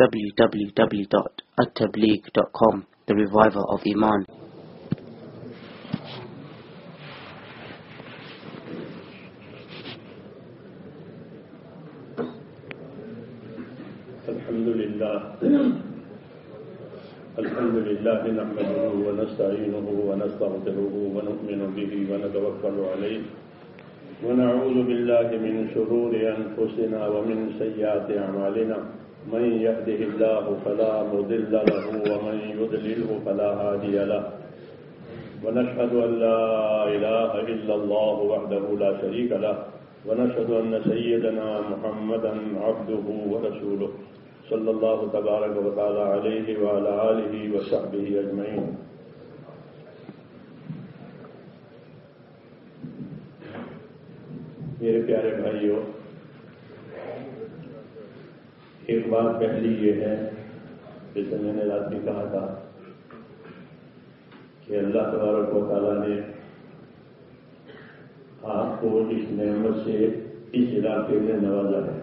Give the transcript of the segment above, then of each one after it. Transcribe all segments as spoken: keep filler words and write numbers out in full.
w w w dot at tabligh dot com, the reviver of Iman. Alhamdulillah. Alhamdulillah nahmaduhu wa nasta'inuhu wa nastaghfiruhu wa nu'minu bihi wa natawakkalu alayhi wa na'udhu billahi min shururi anfusina wa min sayyiati a'malina. من يهده الله فلا مضل له ومن يضلله فلا هادي له ونشهد أن لا إله إلا الله وحده لا شريك له ونشهد أن سيدنا محمدا عبده ورسوله صلى الله تبارك وتعالى عليه وعلى آله وصحبه أجمعين. میرے پیارے بھائیوں، ایک بات پہلی یہ ہے، جیسے میں نے رات بھی کہا تھا کہ اللہ تبارک و تعالیٰ نے آپ کو اس نعمت سے اس علاقے میں نوازا ہے.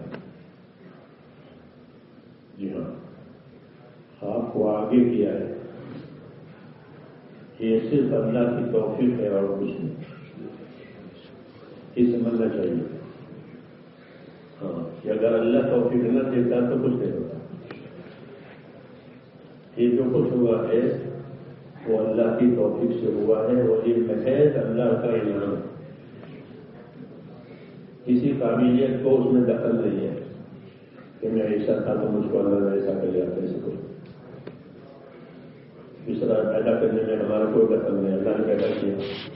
جی ہاں، آپ کو آگے کیا ہے. یہ صرف اللہ کی توفیق ہے اور کچھ نہیں. یہ سمجھنا چاہیے ہاں کہ اگر اللہ توفیق نہ دیتا تو کچھ نہیں ہوتا. یہ جو کچھ ہوا ہے وہ اللہ کی توفیق سے ہوا ہے، اور یہ محض اللہ کا انعام ہے. کسی قابلیت کو اس میں دخل نہیں ہے کہ میں ایسا تھا تو مجھ کو اللہ نے ایسا کر لیا. ایسے کو اس طرح پیدا کرنے میں ہمارا کوئی دخل نہیں. اللہ نے پیدا کیا،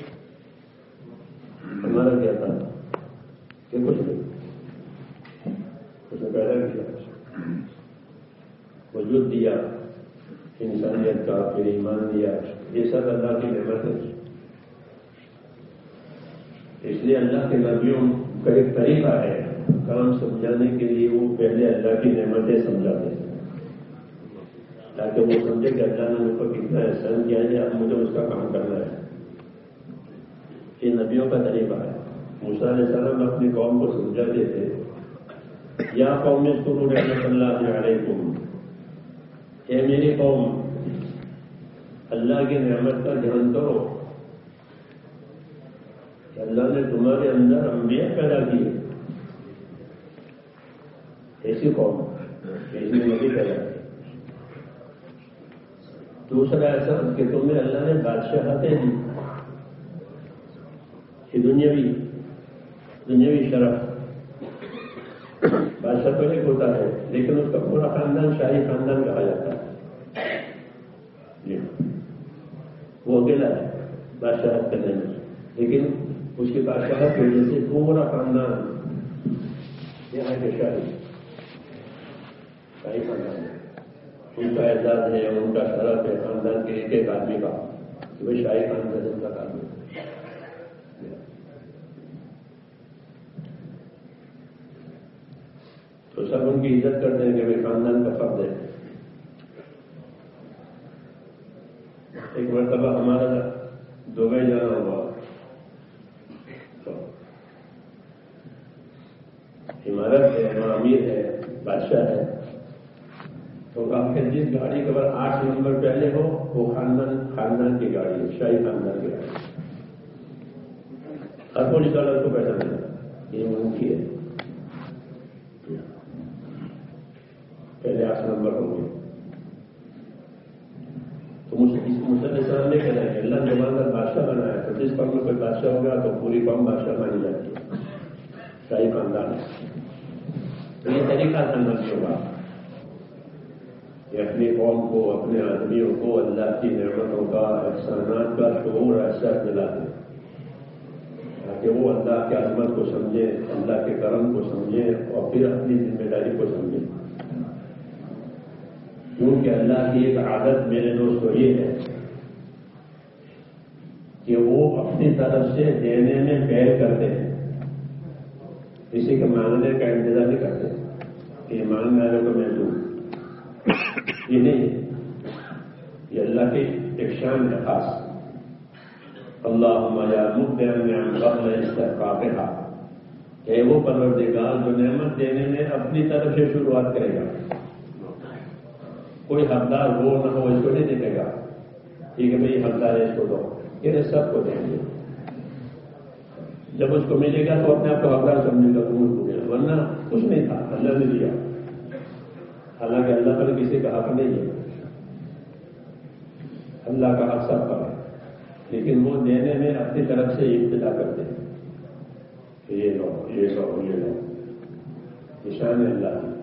ہمارا کیا تھا کہ کچھ نہیں. اس نے پیدا کیا، وجود دیا، انسانیت کا پھر ایمان دیا. یہ سب اللہ کی نعمت ہے. اس لیے اللہ کے نبیوں کا ایک طریقہ ہے کام سمجھانے کے لیے، وہ پہلے اللہ کی نعمتیں سمجھاتے ہیں تاکہ وہ سمجھے کہ اللہ نے مجھ پر کتنا احسان کیا ہے، اب مجھے اس کا کام کرنا ہے. یہ نبیوں کا طریقہ ہے. موسیٰ علیہ السلام اپنی قوم کو سمجھاتے تھے، یا قوم اذکروا نعمت اللہ علیکم، اے میری قوم اللہ کی نعمت کا دھیان کرو کہ اللہ نے تمہارے اندر انبیاء پیدا کیے. ایسی قوم ایسی نبی پیدا کی. دوسرا ایسا کہ تمہیں اللہ نے بادشاہتیں دی، یہ دنیاوی دنیاوی شرف. بادشاہ تو ایک ہوتا ہے لیکن اس کا پورا خاندان شاہی خاندان کہا جاتا ہے. جی وہ اکیلا ہے بادشاہت کرنے میں، لیکن اس کی بادشاہت کی وجہ سے پورا خاندان یہاں کے شاہی شاہی خاندان ہے. ان کا اعزاز ہے اور ان کا شرف ہے خاندان کے ایک ایک آدمی کا کہ وہ شاہی خاندان ان کا آدمی. تو سب ان کی عزت کرتے ہیں کہ وہ خاندان کا فرد ہے. ایک مرتبہ ہمارا دبئی جانا ہوا، عمارت ہے، وہاں امیر ہے، بادشاہ ہے. تو کہا کہ جس گاڑی کے بعد آٹھ نمبر پہلے ہو وہ خاندان خاندان کی گاڑی ہے، شاہی خاندان کی گاڑی. ہر پولیس والا کو پیسہ ملا، یہ ان کی ہے. پہلے آٹھ نمبر ہو گئے. تو موسیٰ علیہ السلام نے کہا کہ اللہ نے ہمارا بادشاہ بنایا، تو جس قوم میں کوئی بادشاہ ہوگا تو پوری قوم بادشاہ مانی جاتی ہے، شاہی خاندان ہے. یہ طریقہ تھا نبیوں کا کہ اپنی قوم کو، اپنے آدمیوں کو اللہ کی نعمتوں کا، احسانات کا شعور احساس دلاتے تاکہ وہ اللہ کی عظمت کو سمجھیں، اللہ کے کرم کو سمجھیں اور پھر اپنی ذمہ داری کو سمجھیں. کیونکہ اللہ کی ایک عادت میرے دوستوں یہ ہے کہ وہ اپنی طرف سے دینے میں پہل کرتے ہیں، کسی کے مانگنے کا انتظار نہیں کرتے کہ یہ مانگنے والے کو میں دوں. یہ نہیں، یہ اللہ کی ایک شان ہے خاص. اللہم یا مبدع النعم قبل استحقاقها، کہ وہ پروردگار جو نعمت دینے میں اپنی طرف سے شروعات کرے گا. کوئی حقدار وہ نہ ہو اس کو نہیں دیکھے گا ٹھیک ہے بھائی حقدار ہے اس کو دو، یہ سب کو دیں گے. جب اس کو ملے گا تو اپنے آپ کو حقدار سمجھے گا تو ملے گا، ورنہ کچھ نہیں تھا، اللہ نے دیا. حالانکہ اللہ پر کسی کا حق نہیں ہے، اللہ کا حق سب پر ہے، لیکن وہ دینے میں اپنی طرف سے ابتدا کرتے ہیں کہ یہ لو یہ لو یہ لو، نشان اللہ کی.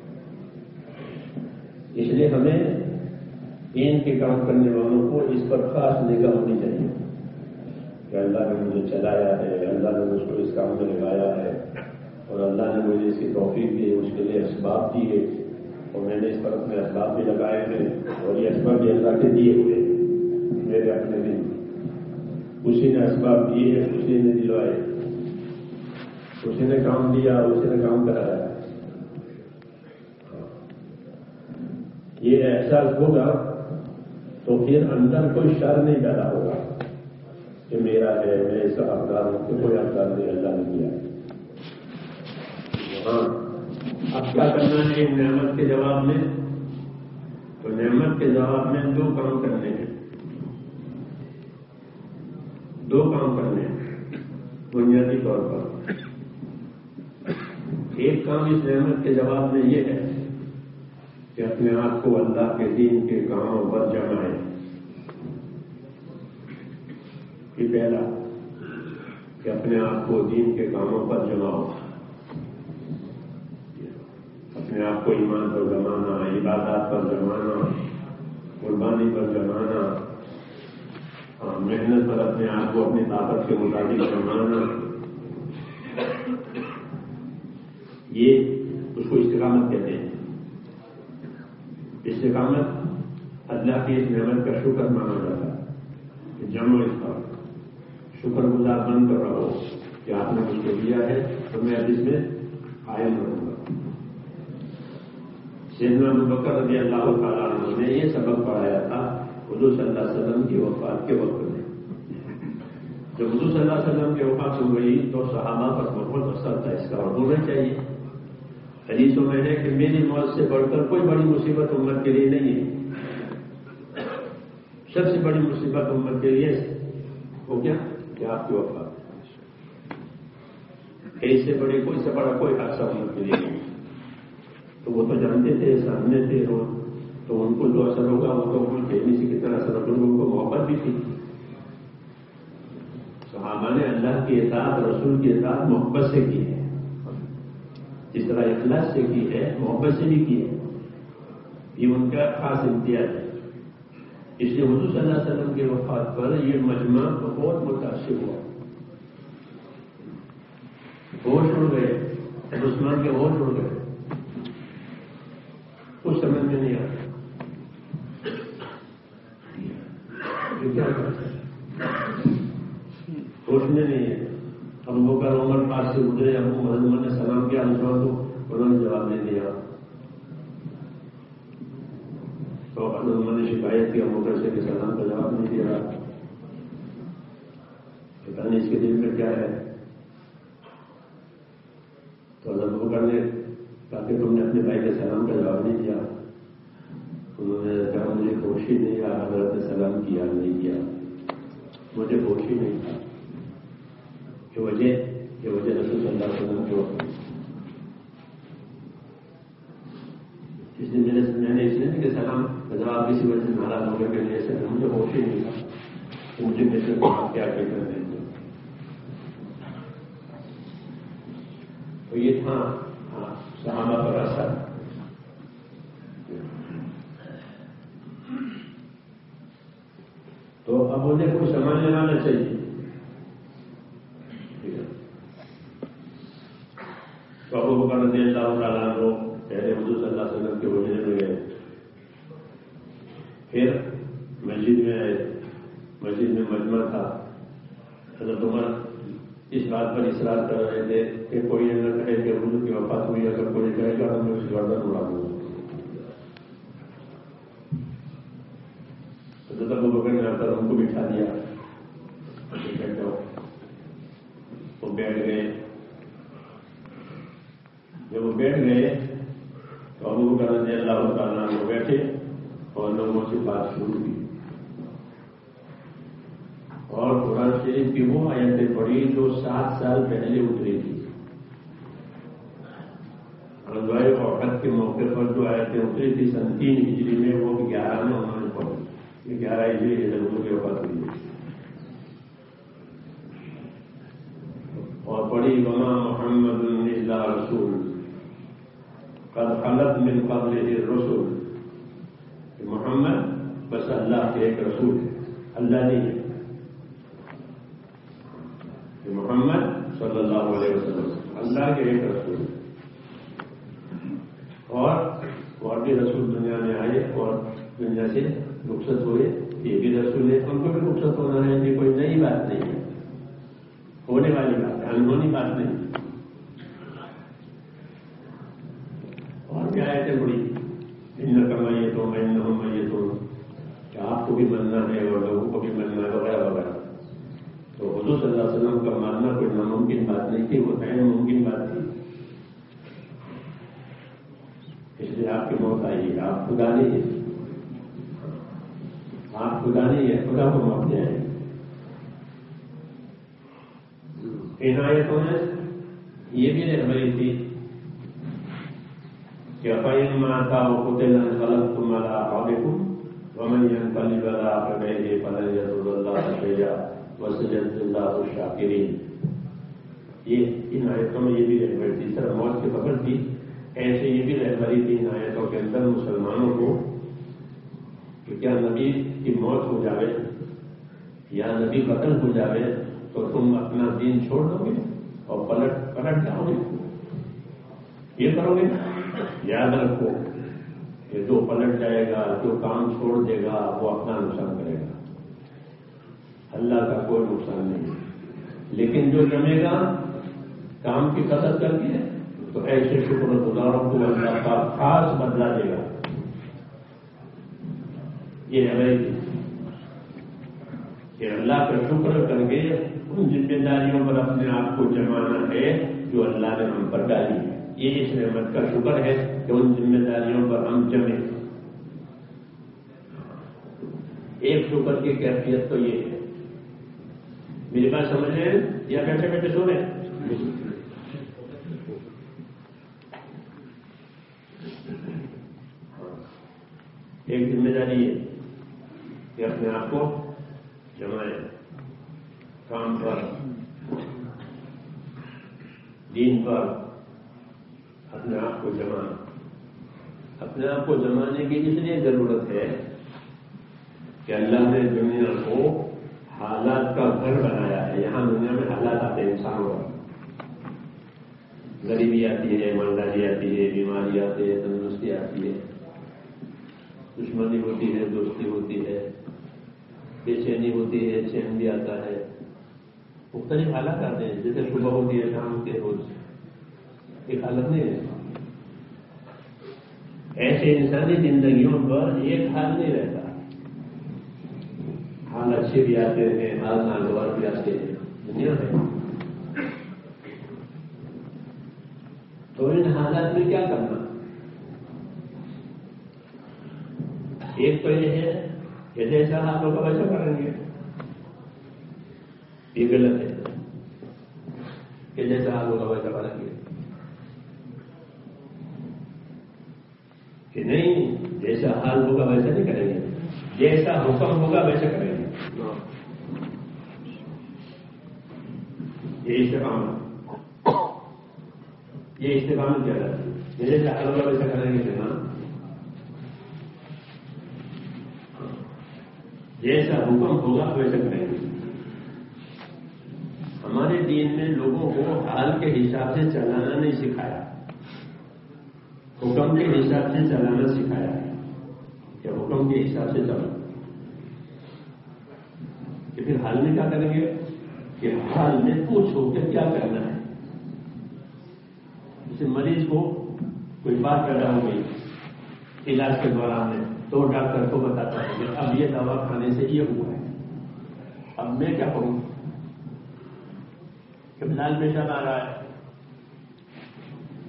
اس لیے ہمیں دین کے کام کرنے والوں کو اس پر خاص نگاہ ہونی چاہیے کہ اللہ نے مجھے چلایا ہے، اللہ نے مجھ کو اس کام میں لگایا ہے، اور اللہ نے مجھے اس کی توفیق دی، اس کے لیے اسباب دیے اور میں نے اس پر اپنے اسباب بھی لگائے ہیں، اور یہ اسباب بھی اللہ کے دیے ہوئے میرے اپنے نہیں. اسی نے اسباب دیے، اسی نے دلوائے، اسی نے کام دیا، اسی نے کام کرایا. یہ احساس ہوگا تو پھر اندر کوئی شر نہیں پیدا ہوگا کہ میرا ہے، میں اس کا حقدار ہوں، کہ کوئی حقدار نہیں، اللہ نے دیا. ہاں اب کیا کرنا ہے ایک نعمت کے جواب میں؟ تو نعمت کے جواب میں دو کام کرنے ہیں، دو کام کرنے ہیں بنیادی طور پر. ایک کام اس نعمت کے جواب میں یہ ہے کہ اپنے آپ کو اللہ کے دین کے کاموں پر جمائیں. یہ پہلا کہ اپنے آپ کو دین کے کاموں پر جماؤ، اپنے آپ کو ایمان پر جمانا، عبادات پر جمانا، قربانی پر جمانا، محنت پر اپنے آپ کو اپنی طاقت کے مطابق جمانا. یہ اس کو استقامت کہتے ہیں. استقامت اللہ کی اس نعمت کا شکر مانا جاتا ہے کہ جمع اس کا شکر گزار بن کر رہو کہ آپ نے مجھ کو دیا ہے تو میں اب اس میں قائم رہوں گا. سیدنا ابو بکر رضی اللہ تعالیٰ عنہ نے یہ سبق پڑھایا تھا حضور صلی اللہ علیہ وسلم کی وفات کے وقت میں. جب حضور صلی اللہ علیہ وسلم کی وفات ہو گئی تو صحابہ پر بہت اثر تھا اس کا، اور ہونا چاہیے. حدیثوں میں ہے کہ میری موت سے بڑھ کر کوئی بڑی مصیبت امت کے لیے نہیں ہے. سب سے بڑی مصیبت امت کے لیے ہو گیا کہ آپ کی وفات. اس سے بڑے کوئی سے بڑا کوئی حادثہ امت کے لیے نہیں. تو وہ تو جانتے تھے، سامنے تھے، تو ان کو جو اثر ہوگا وہ تو کوئی کہنے سے کتنا اثر ہوگا. ان کو محبت بھی تھی. صحابہ نے اللہ کی اطاعت، رسول کی اطاعت محبت سے کی ہے، جس طرح اخلاص سے کی ہے محبت سے بھی کی ہے. یہ ان کا خاص امتیاز ہے. اس لیے حضور صلی اللہ علیہ وسلم کی وفات پر یہ مجمع بہت متاثر ہوا. ہوش اڑ گئے، عثمان کے ہوش اڑ گئے. کچھ سمجھ میں نہیں آتا کیا کرتا ہے، ہوش میں نہیں ہے. ابو بکر عمر پاس سے گزرے، ابو محمد نے سلام کیا عثمان کو، انہوں نے جواب نہیں دیا. تو عثمان نے شکایت کی ابو بکر سے کہ سلام کا جواب نہیں دیا، پتا نہیں اس کے دل میں کیا ہے. تو ابو بکر نے کہا کہ تم نے اپنے بھائی کے سلام کا جواب نہیں دیا. انہوں نے کہا مجھے ہوش ہی نہیں آیا، حضرت نے سلام کیا نہیں کیا، مجھے ہوش ہی نہیں تھا. کہ وجہ کہ وجہ رسول صلی اللہ علیہ وسلم کی وفات. اس لیے میں نے میں نے اس لیے کہ سلام کا جواب کسی وجہ سے ناراض ہو گیا کہ نہیں ایسا مجھے ہوش ہی نہیں تھا کہ مجھے کیسے کیا کیا کرنے. تو یہ تھا صحابہ پر اثر. تو اب انہیں کوئی سمجھنے والا چاہیے. تو ابو بکر رضی اللہ تعالیٰ عنہ پہلے حضور صلی اللہ علیہ وسلم کے حجرے میں گئے، پھر مسجد میں آئے. مسجد میں مجمع تھا. حضرت عمر اس بات پر اصرار کر رہے تھے کہ کوئی یہ نہ کہے کہ حضور کی وفات ہوئی، اگر کوئی کہے گا تو میں اس گردن اڑا دوں گا. حضرت ابو بکر نے آ کر ان کو بٹھا دیا. وہ بیٹھ گئے. جب وہ بیٹھ گئے تو ابو بکر رضی اللہ تعالیٰ وہ بیٹھے سے بات شروع کی اور قرآن شریف کی وہ آیتیں پڑھی جو سات سال پہلے اتری تھی. غزوہ احد کے موقع پر جو آیتیں اتری تھی سن تین ہجری میں، وہ گیارہ میں انہوں نے پڑھی. گیارہ ہجری حضور کی وفات ہوئی اور پڑھی وما محمد الا رسول قد خلت من قبلہ الرسل. محمد بس اللہ کے ایک رسول ہے، اللہ نہیں ہے. محمد صلی اللہ علیہ وسلم اللہ کے ایک رسول ہے. اور اور بھی رسول دنیا میں آئے اور دنیا سے رخصت ہوئے، یہ بھی رسول ہے، ان کو بھی رخصت ہونا ہے. یہ کوئی نئی بات نہیں ہے، ہونے والی بات ہے، انہونی بات نہیں. اور بھی آئے تھے بڑی ان کمائیے تو میں نمائیے تو کہ آپ کو بھی ماننا ہے اور لوگوں کو بھی ماننا ہے وغیرہ وغیرہ. تو حضور صلی اللہ علیہ وسلم کا ماننا کوئی ناممکن بات نہیں تھی، وہ عین ممکن بات تھی. اس لیے آپ کی موت آئی ہے. آپ خدا نہیں ہے، آپ خدا نہیں ہے، خدا کو موت دے آئے. ان آیتوں نے یہ بھی رہبری تھی کہ فَإِن مَاتَ وَقُتِلَ انقلبتم عَلَىٰ أَعْقَابِكُمْ وَمَن يَنقلب عَلَىٰ عَقِبَيْهِ فَلَن يَضُرَّ اللَّهَ شَيْئًا وَسَيَجْزِي اللَّهُ الشَّاكِرِينَ. یہ ان آیتوں میں یہ بھی رہبری تھی. سر موت کی خبر تھی، ایسے یہ بھی رہبری تھی ان آیتوں کے اندر مسلمانوں کو کہ کیا نبی کی موت ہو جاوے یا نبی قتل ہو جاوے تو تم اپنا دین چھوڑ دو گے اور پلٹ پلٹ جاؤ گے، یہ کرو گے. یاد رکھو کہ جو پلٹ جائے گا، جو کام چھوڑ دے گا، وہ اپنا نقصان کرے گا، اللہ کا کوئی نقصان نہیں. لیکن جو جمے گا کام کی قدر کر کے تو ایسے شکر گزاروں کو اللہ کا خاص بدلہ دے گا. یہ ہے کہ اللہ کا شکر کر کے ان ذمہ داریوں پر اپنے آپ کو جمانا ہے جو اللہ نے ہم پر ڈالی ہے. یہ اس نعمت کا شکر ہے کہ ان ذمہ داریوں پر ہم جمیں. ایک شکر کی کیفیت تو یہ ہے. میری بات سمجھ رہے ہیں یا بیٹھے بیٹھے سو رہے ہیں؟ ایک ذمہ داری ہے کہ اپنے آپ کو جمائیں کام پر، دین پر اپنے آپ کو جمانا. اپنے آپ کو جمانے کی اس لیے ضرورت ہے کہ اللہ نے دنیا کو حالات کا گھر بنایا ہے. یہاں دنیا میں حالات آتے ہیں انسانوں پر، غریبی آتی ہے، مالداری آتی ہے، بیماری آتی ہے، تندرستی آتی ہے، دشمنی ہوتی ہے، دوستی ہوتی ہے، بے چینی ہوتی ہے، چین بھی آتا ہے، مختلف حالات آتے ہیں. جیسے صبح ہوتی ہے، شام ہوتی ہے، روز ایک حالت نہیں ہے. ایسے انسانی زندگیوں پر ایک حال نہیں رہتا. حال اچھے بھی آتے ہیں، حال ناگوار بھی آتے ہیں دنیا میں. تو ان حالات میں کیا کرنا؟ ایک تو یہ ہے کہ جیسا حال ہوگا ویسا کریں گے. یہ غلط ہے کہ جیسا حال ہوگا ویسا کریں گے کہ نہیں، جیسا حال ہوگا ویسا نہیں کریں گے، جیسا حکم ہوگا ویسا کریں گے. یہ استقامت، یہ استقامت کیا ہے؟ جیسا حال ہوگا ویسا کریں گے نا، جیسا حکم ہوگا ویسا کریں گے. ہمارے دین میں لوگوں کو حال کے حساب سے چلانا نہیں سکھایا، حکم کے حساب سے چلانا سکھایا ہے کہ حکم کے حساب سے چلو. کہ پھر حال میں کیا کریں گے کہ حال میں پوچھو کہ کیا کرنا ہے. جیسے مریض کو کوئی بات پیدا ہو گئی علاج کے دوران میں تو ڈاکٹر کو بتاتا ہے کہ اب یہ دوا کھانے سے یہ ہوا ہے، اب میں کیا کروں؟ کہ لال پیشاب آ رہا ہے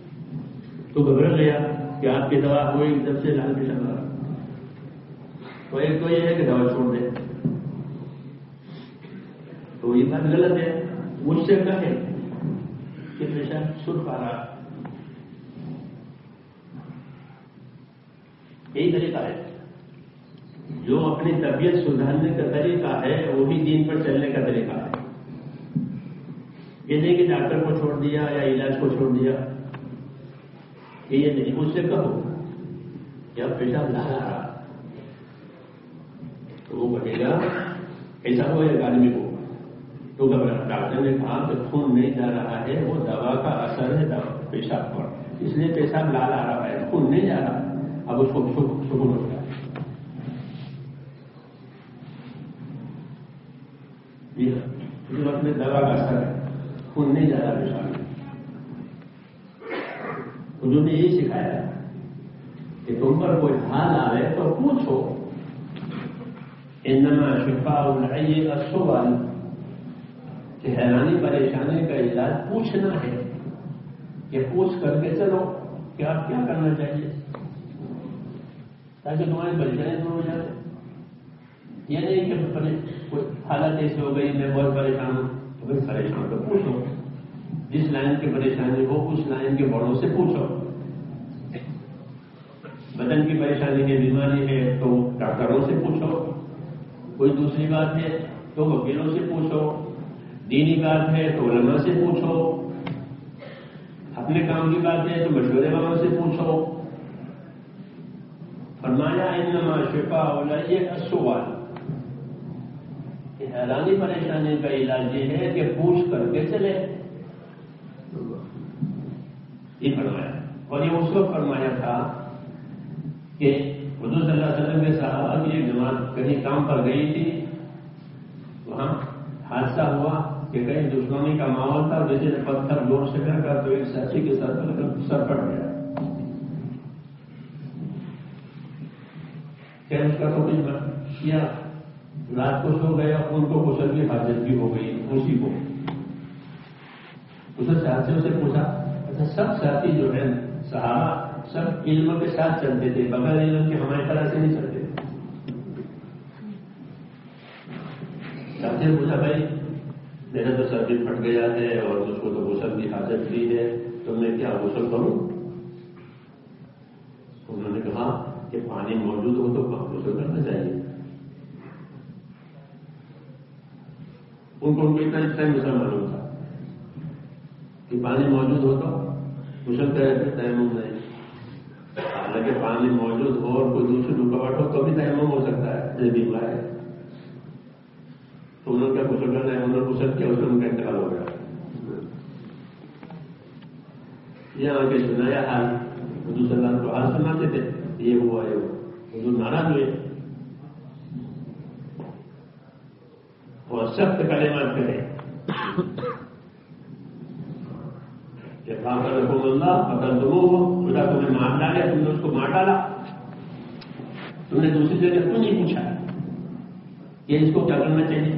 تو گھبرا گیا کہ آپ کی دوا ہوئی جب سے لال پیشاب آ رہا. تو ایک تو یہ ہے کہ دوا چھوڑ دے، تو یہ بات غلط ہے. مجھ سے کہے کہ پیشاب سرخ آ رہا، یہی طریقہ ہے. جو اپنی طبیعت سدھارنے کا طریقہ ہے وہی دین پر چلنے کا طریقہ ہے. یہ نہیں کہ ڈاکٹر کو چھوڑ دیا یا علاج کو چھوڑ دیا، یہ نہیں. مجھ سے کہو کہ اب پیشاب لا رہا، تو وہ کہے گا ایسا ہو ایک آدمی کو، تو ڈاکٹر نے کہا کہ خون نہیں جا رہا ہے، وہ دوا کا اثر ہے پیشاب پر، اس لیے پیشاب لا لا رہا ہے، خون نہیں جا رہا. اب اس کو سکون ہوتا ہے. اس وقت میں دوا کا اثر ہے، خون نہیں جا رہا پیشاب میں. انہوں نے یہی سکھایا کہ تم پر کوئی حال آ رہے تو پوچھو. انما شفاء العی السؤال، کہ حیرانی پریشانی کا علاج پوچھنا ہے، کہ پوچھ کر کے چلو کہ آپ کیا کرنا چاہیے تاکہ تمہاری پریشانی دور ہو جائے. یہ نہیں کہ کوئی حالت ایسی ہو گئی میں بہت پریشان ہوں، تو پھر پریشان تو پوچھو. جس لائن کی پریشانی ہو اس لائن کے بڑوں سے پوچھو. بدن کی پریشانی ہے، بیماری ہے تو ڈاکٹروں سے پوچھو. کوئی دوسری بات ہے تو وکیلوں سے پوچھو. دینی بات ہے تو علماء سے پوچھو. اپنے کام کی بات ہے تو مشورے والوں سے پوچھو. فرمایا انما شفاء العی السؤال، کہ حیرانی پریشانی کا علاج یہ ہے کہ پوچھ کر کے چلے. یہ فرمایا. اور یہ اس وقت فرمایا تھا کہ حضور صلی اللہ علیہ وسلم کے صحابہ کی ایک جماعت کہیں کام پر گئی تھی، وہاں حادثہ ہوا کہ کہیں دشمنی کا ماحول تھا، جیسے پتھر زور سے کر کر تو ایک ساتھی کے سر پر سر پڑ گیا. کہ اس کا تو کچھ کیا، رات کو سو گیا، ان کو غسل کی حاجت بھی ہو گئی اسی کو. اسے ساتھیوں سے پوچھا، اچھا سب ساتھی جو ہے صحابہ سب علم کے ساتھ چلتے تھے، بغیر علم کے ہماری طرح سے نہیں چلتے تھے. ساتھی نے پوچھا بھائی میرا تو سر بھی پھٹ گیا ہے اور اس کو تو غسل کی حاجت بھی ہے، تو میں کیا غسل کروں؟ انہوں نے کہا کہ پانی موجود ہو تو غسل کرنا چاہیے. ان کو ان کو اتنا اتنا مسئلہ معلوم تھا کہ پانی موجود ہو تو غسل کرے پھر تیمم نہیں. حالانکہ پانی موجود ہو اور کوئی دوسری رکاوٹ ہو تو بھی تیمم ہو سکتا ہے، یہ بیمار ہے. تو انہوں نے کیا غسل کرنا ہے، انہوں نے غسل کیا، اس میں ان کا انتقال ہو گیا. یہاں کے سنایا حال حضور صلی اللہ علیہ وسلم کو حال سناتے تھے، یہ ہوا یہ ہوا. حضور ناراض ہوئے اور سخت کلمات کرے کہ فاقر رحم اللہ فقر دمو، خدا تمہیں مار ڈالے، تم نے اس کو مار ڈالا. تم نے دوسری جگہ کیوں نہیں پوچھا کہ اس کو کیا کرنا چاہیے؟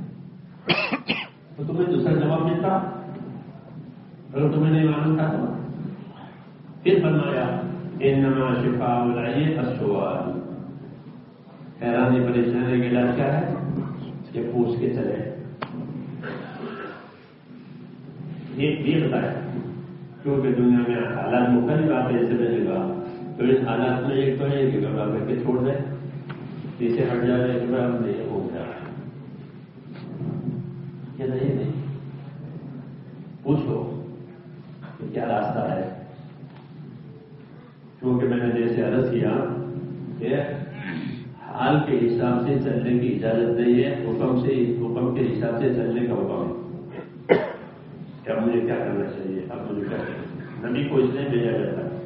تو تمہیں دوسرا جواب ملتا. اگر تمہیں نہیں معلوم تھا تو پھر فرمایا انما شفاء العی السؤال، حیرانی پریشانی کا علاج کیا ہے کہ پوچھ کے چلے. یہ بتایا کیونکہ دنیا میں حالات مختلف آتے ہیں. جیسے میں نے کہا تو ان حالات میں ایک تو ہے کہ گھبراہ کر کے چھوڑ دیں، پیچھے ہٹ جائے گھبراہ نہیں ہو گیا کہ نہیں نہیں پوچھو کہ کیا راستہ ہے. کیونکہ میں نے جیسے عرض کیا کہ حال کے حساب سے چلنے کی اجازت نہیں ہے، حکم سے حکم کے حساب سے چلنے کا حکم ہے کہ اب مجھے کیا کرنا چاہیے، اب مجھے کیا کرنا. نبی کو اس لیے بھیجا جاتا ہے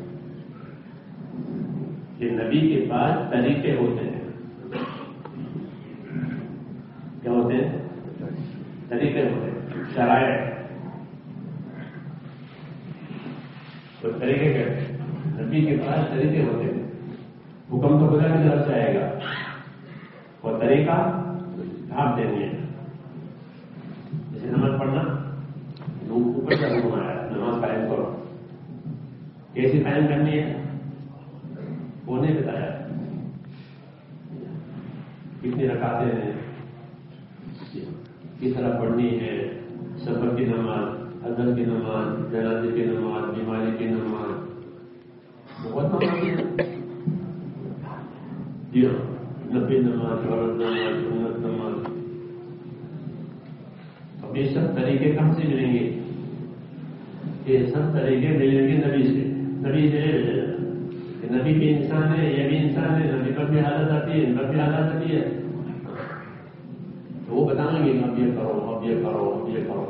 کہ نبی کے پاس طریقے ہوتے ہیں. کیا ہوتے ہیں؟ طریقے ہوتے ہیں، شرائع. تو طریقے کہتے ہیں نبی کے پاس طریقے ہوتے ہیں. حکم تو خدا کی طرف سے آئے گا اور طریقہ آپ دیں گے. جیسے نماز پڑھنا لوگ اوپر سے حکم آیا نماز قائم کرو، کیسی قائم کرنی ہے وہ نہیں بتایا. کتنی رکعتیں ہیں، کس طرح پڑھنی ہے، سفر کی نماز، حضر کی نماز، جنازے کی نماز، بیماری کی نماز، بہت نماز ہے. جی ہاں، نفل نماز، فرض نماز، سنت نماز. اب یہ سب طریقے کہاں سے ملیں گے؟ یہ سب طریقے ملیں گے نبی سے. نبی سے کہ نبی بھی انسان ہے، یہ بھی انسان ہے، نبی پر بھی حالت آتی ہے، ان پر بھی حالت آتی ہے. تو وہ بتائیں گے اب یہ کرو، اب یہ کرو، اب یہ کرو.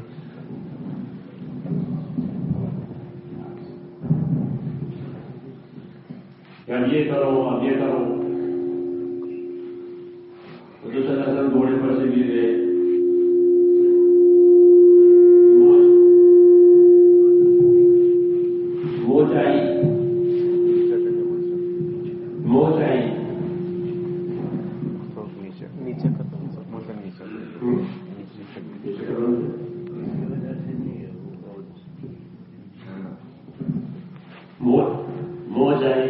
اب یہ کرو، اب یہ کرو. دوسرا اصل گھوڑے پر سے گر گئے، موج آئی، موج آئی، نیچے نیچے موج آئی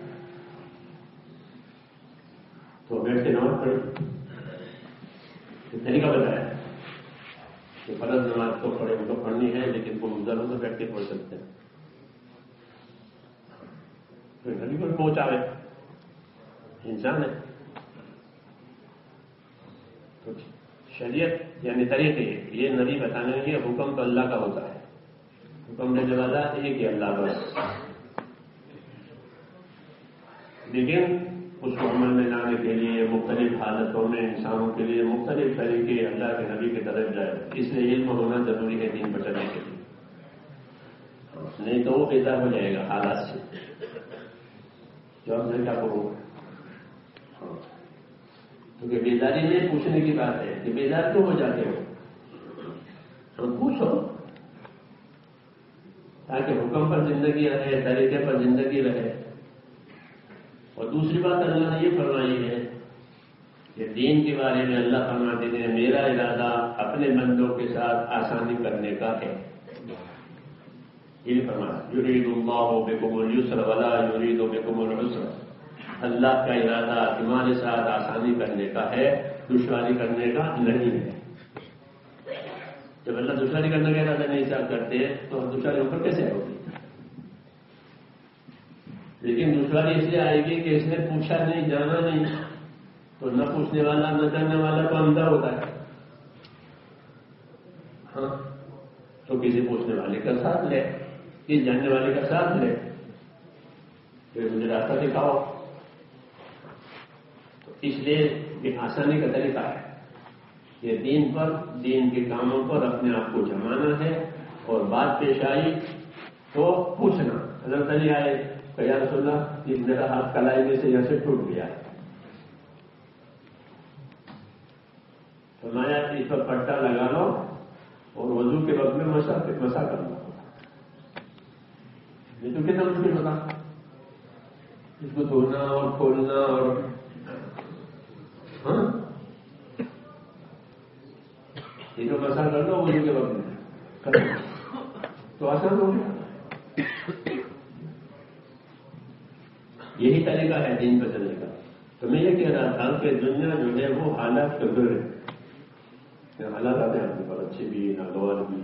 تو بیٹھ کے نماز پڑھی. طریقہ بتایا کہ فرض نماز تو پڑھے ان کو پڑھنی ہے، لیکن کوئی ادھر ہو تو بیٹھ کے پڑھ سکتے ہیں. نبی کو پہنچا رہے انسان ہے. تو شریعت یعنی طریقے یہ نبی بتانے کے حکم تو اللہ کا ہوتا ہے، حکم دینے والا ایک ہی اللہ بس. لیکن اس کو عمل میں لانے کے لیے مختلف حالتوں میں انسانوں کے لیے مختلف طریقے اللہ کے نبی کی طرف جائے. اس لیے علم ہونا ضروری ہے دین بچانے کے لیے، نہیں تو وہ بیدار ہو جائے گا حالات سے. جو ہم سے کیا کروں، کیونکہ بیداری میں پوچھنے کی بات ہے کہ بیدار کیوں ہو جاتے ہو، تو پوچھو تاکہ حکم پر زندگی رہے، طریقے پر زندگی رہے. اور دوسری بات اللہ نے یہ فرمائی ہے کہ دین کے بارے میں اللہ فرماتے ہیں میرا ارادہ اپنے بندوں کے ساتھ آسانی کرنے کا ہے. یہ فرمایا یرید اللہ بکم اليسر ولا یرید بکم العسر. اللہ کا ارادہ تمہارے ساتھ آسانی کرنے کا ہے، دشواری کرنے کا نہیں ہے. جب اللہ دشواری کرنے کا ارادہ نہیں ساتھ کرتے تو دشواری اوپر کیسے ہوگی؟ لیکن دشواری اس لیے آئے گی کہ اس نے پوچھا نہیں، جانا نہیں. تو نہ پوچھنے والا نہ جاننے والا تو اندھا ہوتا ہے. ہاں تو کسی پوچھنے والے کا ساتھ لے، کسی جاننے والے کا ساتھ لے، پھر مجھے راستہ دکھاؤ. تو اس لیے یہ آسانی کا طریقہ ہے. یہ دین پر، دین کے کاموں پر اپنے آپ کو جمانا ہے. اور بات پیش آئی تو پوچھنا. حضرت علی آئے کہ یا رسول اللہ یہ میرا ہاتھ کلائی میں سے یہاں سے ٹوٹ گیا ہے. فرمایا اس پر پٹا لگا لو اور وضو کے وقت میں مسا مسا کر لو. یہ تو کتنا مشکل ہوتا اس کو دھونا اور کھولنا اور ہاں یہ جو مسا کر لو وضو کے وقت میں تو آسان ہو گیا. یہی طریقہ ہے دین پہ چلنے کا. تو میں یہ کہہ رہا تھا کہ دنیا جو ہے وہ حالات کمزور ہے. حالات آتے ہیں اپنے پر اچھے بھی ناگوار بھی.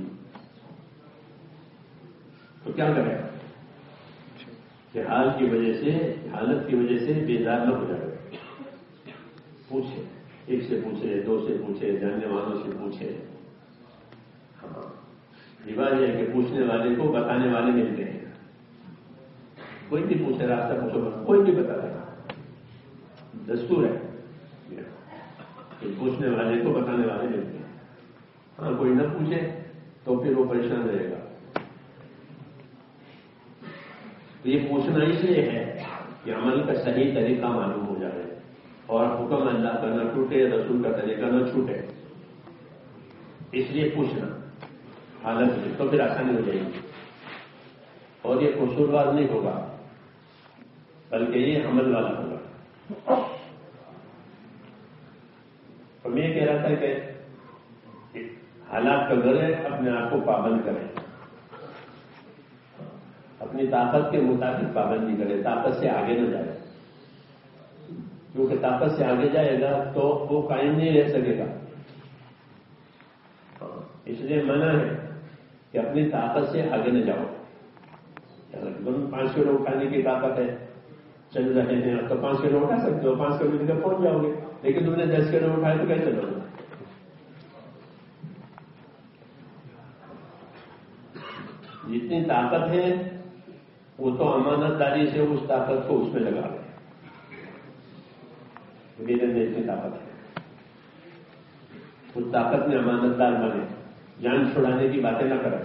تو کیا کریں کہ حال کی وجہ سے، حالت کی وجہ سے بیدار نہ ہو جائے. پوچھے، ایک سے پوچھے، دو سے پوچھے، جاننے والوں سے پوچھے. ہاں رواج ہے کہ پوچھنے والے کو بتانے والے ملتے ہیں. کوئی بھی پوچھے راستہ پوچھو، کوئی بھی بتا دے گا. دستور ہے کہ پوچھنے والے کو بتانے والے ملتے ہیں. ہاں کوئی نہ پوچھے تو پھر وہ پریشان رہے گا. تو یہ پوچھنا اس لیے ہے کہ عمل کا صحیح طریقہ معلوم ہو جائے اور حکم اللہ کا نہ ٹوٹے، رسول کا طریقہ نہ چھوٹے. اس لیے پوچھنا حالت میں تو پھر آسانی ہو جائے گی. اور یہ قصوروار نہیں ہوگا بلکہ یہ عمل والا ہوگا. اور میں یہ کہہ رہا تھا کہ حالات کا ذرے اپنے آپ کو پابند کریں، اپنی طاقت کے مطابق پابندی کریں، طاقت سے آگے نہ جائے. کیونکہ طاقت سے آگے جائے گا تو وہ قائم نہیں رہ سکے گا. اس لیے منع ہے کہ اپنی طاقت سے آگے نہ جاؤ. تم پانچ کلو اٹھانے کی طاقت ہے, چل رہے ہیں اب تو پانچ کلو اٹھا سکتے ہو, پانچ کلو تک پہنچ جاؤ گے, لیکن تم نے دس کلو اٹھائے تو کیسے چلو گے؟ جتنی طاقت ہے وہ تو امانت داری سے اس طاقت کو اس میں لگا لیں. میرے میں اتنی طاقت ہے, اس طاقت میں امانت دار بنے, جان چھڑانے کی باتیں نہ کریں.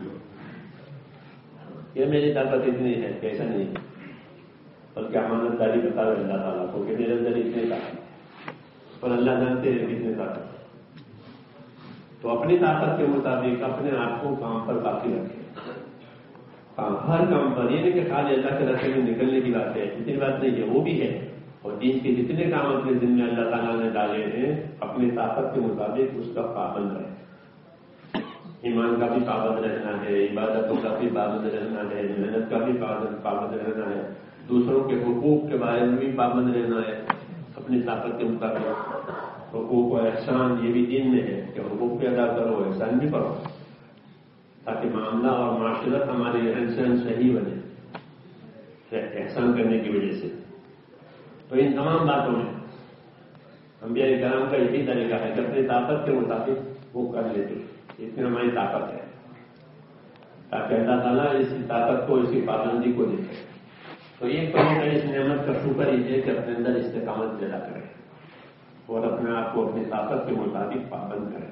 یہ میری طاقت اتنی ہے, کیسا نہیں ہے, بلکہ امانت داری بتا رہے اللہ تعالیٰ کو کہ میرے اندر اتنی طاقت ہے, اور اللہ جانتے ہیں کتنی طاقت ہے. تو اپنی طاقت کے مطابق اپنے آپ کو کام پر باقی رکھیں. ہر کام پر, یہ نہیں کہ خالی اللہ کے راستے میں نکلنے کی بات ہے, اتنی بات نہیں ہے, وہ بھی ہے. اور دین کے جتنے کام اپنے دن میں اللہ تعالیٰ نے ڈالے ہیں اپنی طاقت کے مطابق اس کا پابند رہے. ایمان کا بھی پابند رہنا ہے, عبادتوں کا بھی پابند رہنا ہے, محنت کا بھی پابند رہنا ہے, دوسروں کے حقوق کے بارے میں بھی پابند رہنا ہے اپنی طاقت کے مطابق. حقوق و احسان یہ بھی دین میں ہے کہ حقوق بھی ادا کرو, احسان بھی کرو, تاکہ معاملہ اور معاشرت ہمارے احسان صحیح بنے احسان کرنے کی وجہ سے. تو ان تمام باتوں میں انبیاء کرام کا یہی طریقہ ہے کہ اپنی طاقت کے مطابق وہ کر لیتے, اتنی ہماری طاقت ہے, تاکہ اللہ تعالیٰ اس طاقت کو, اس کی پابندی کو دیکھے. تو یہ کہوں کہ اس نعمت کا شکر یہ ہے کہ اپنے اندر استقامت پیدا کرے اور اپنے آپ کو اپنی طاقت کے مطابق پابند کرے.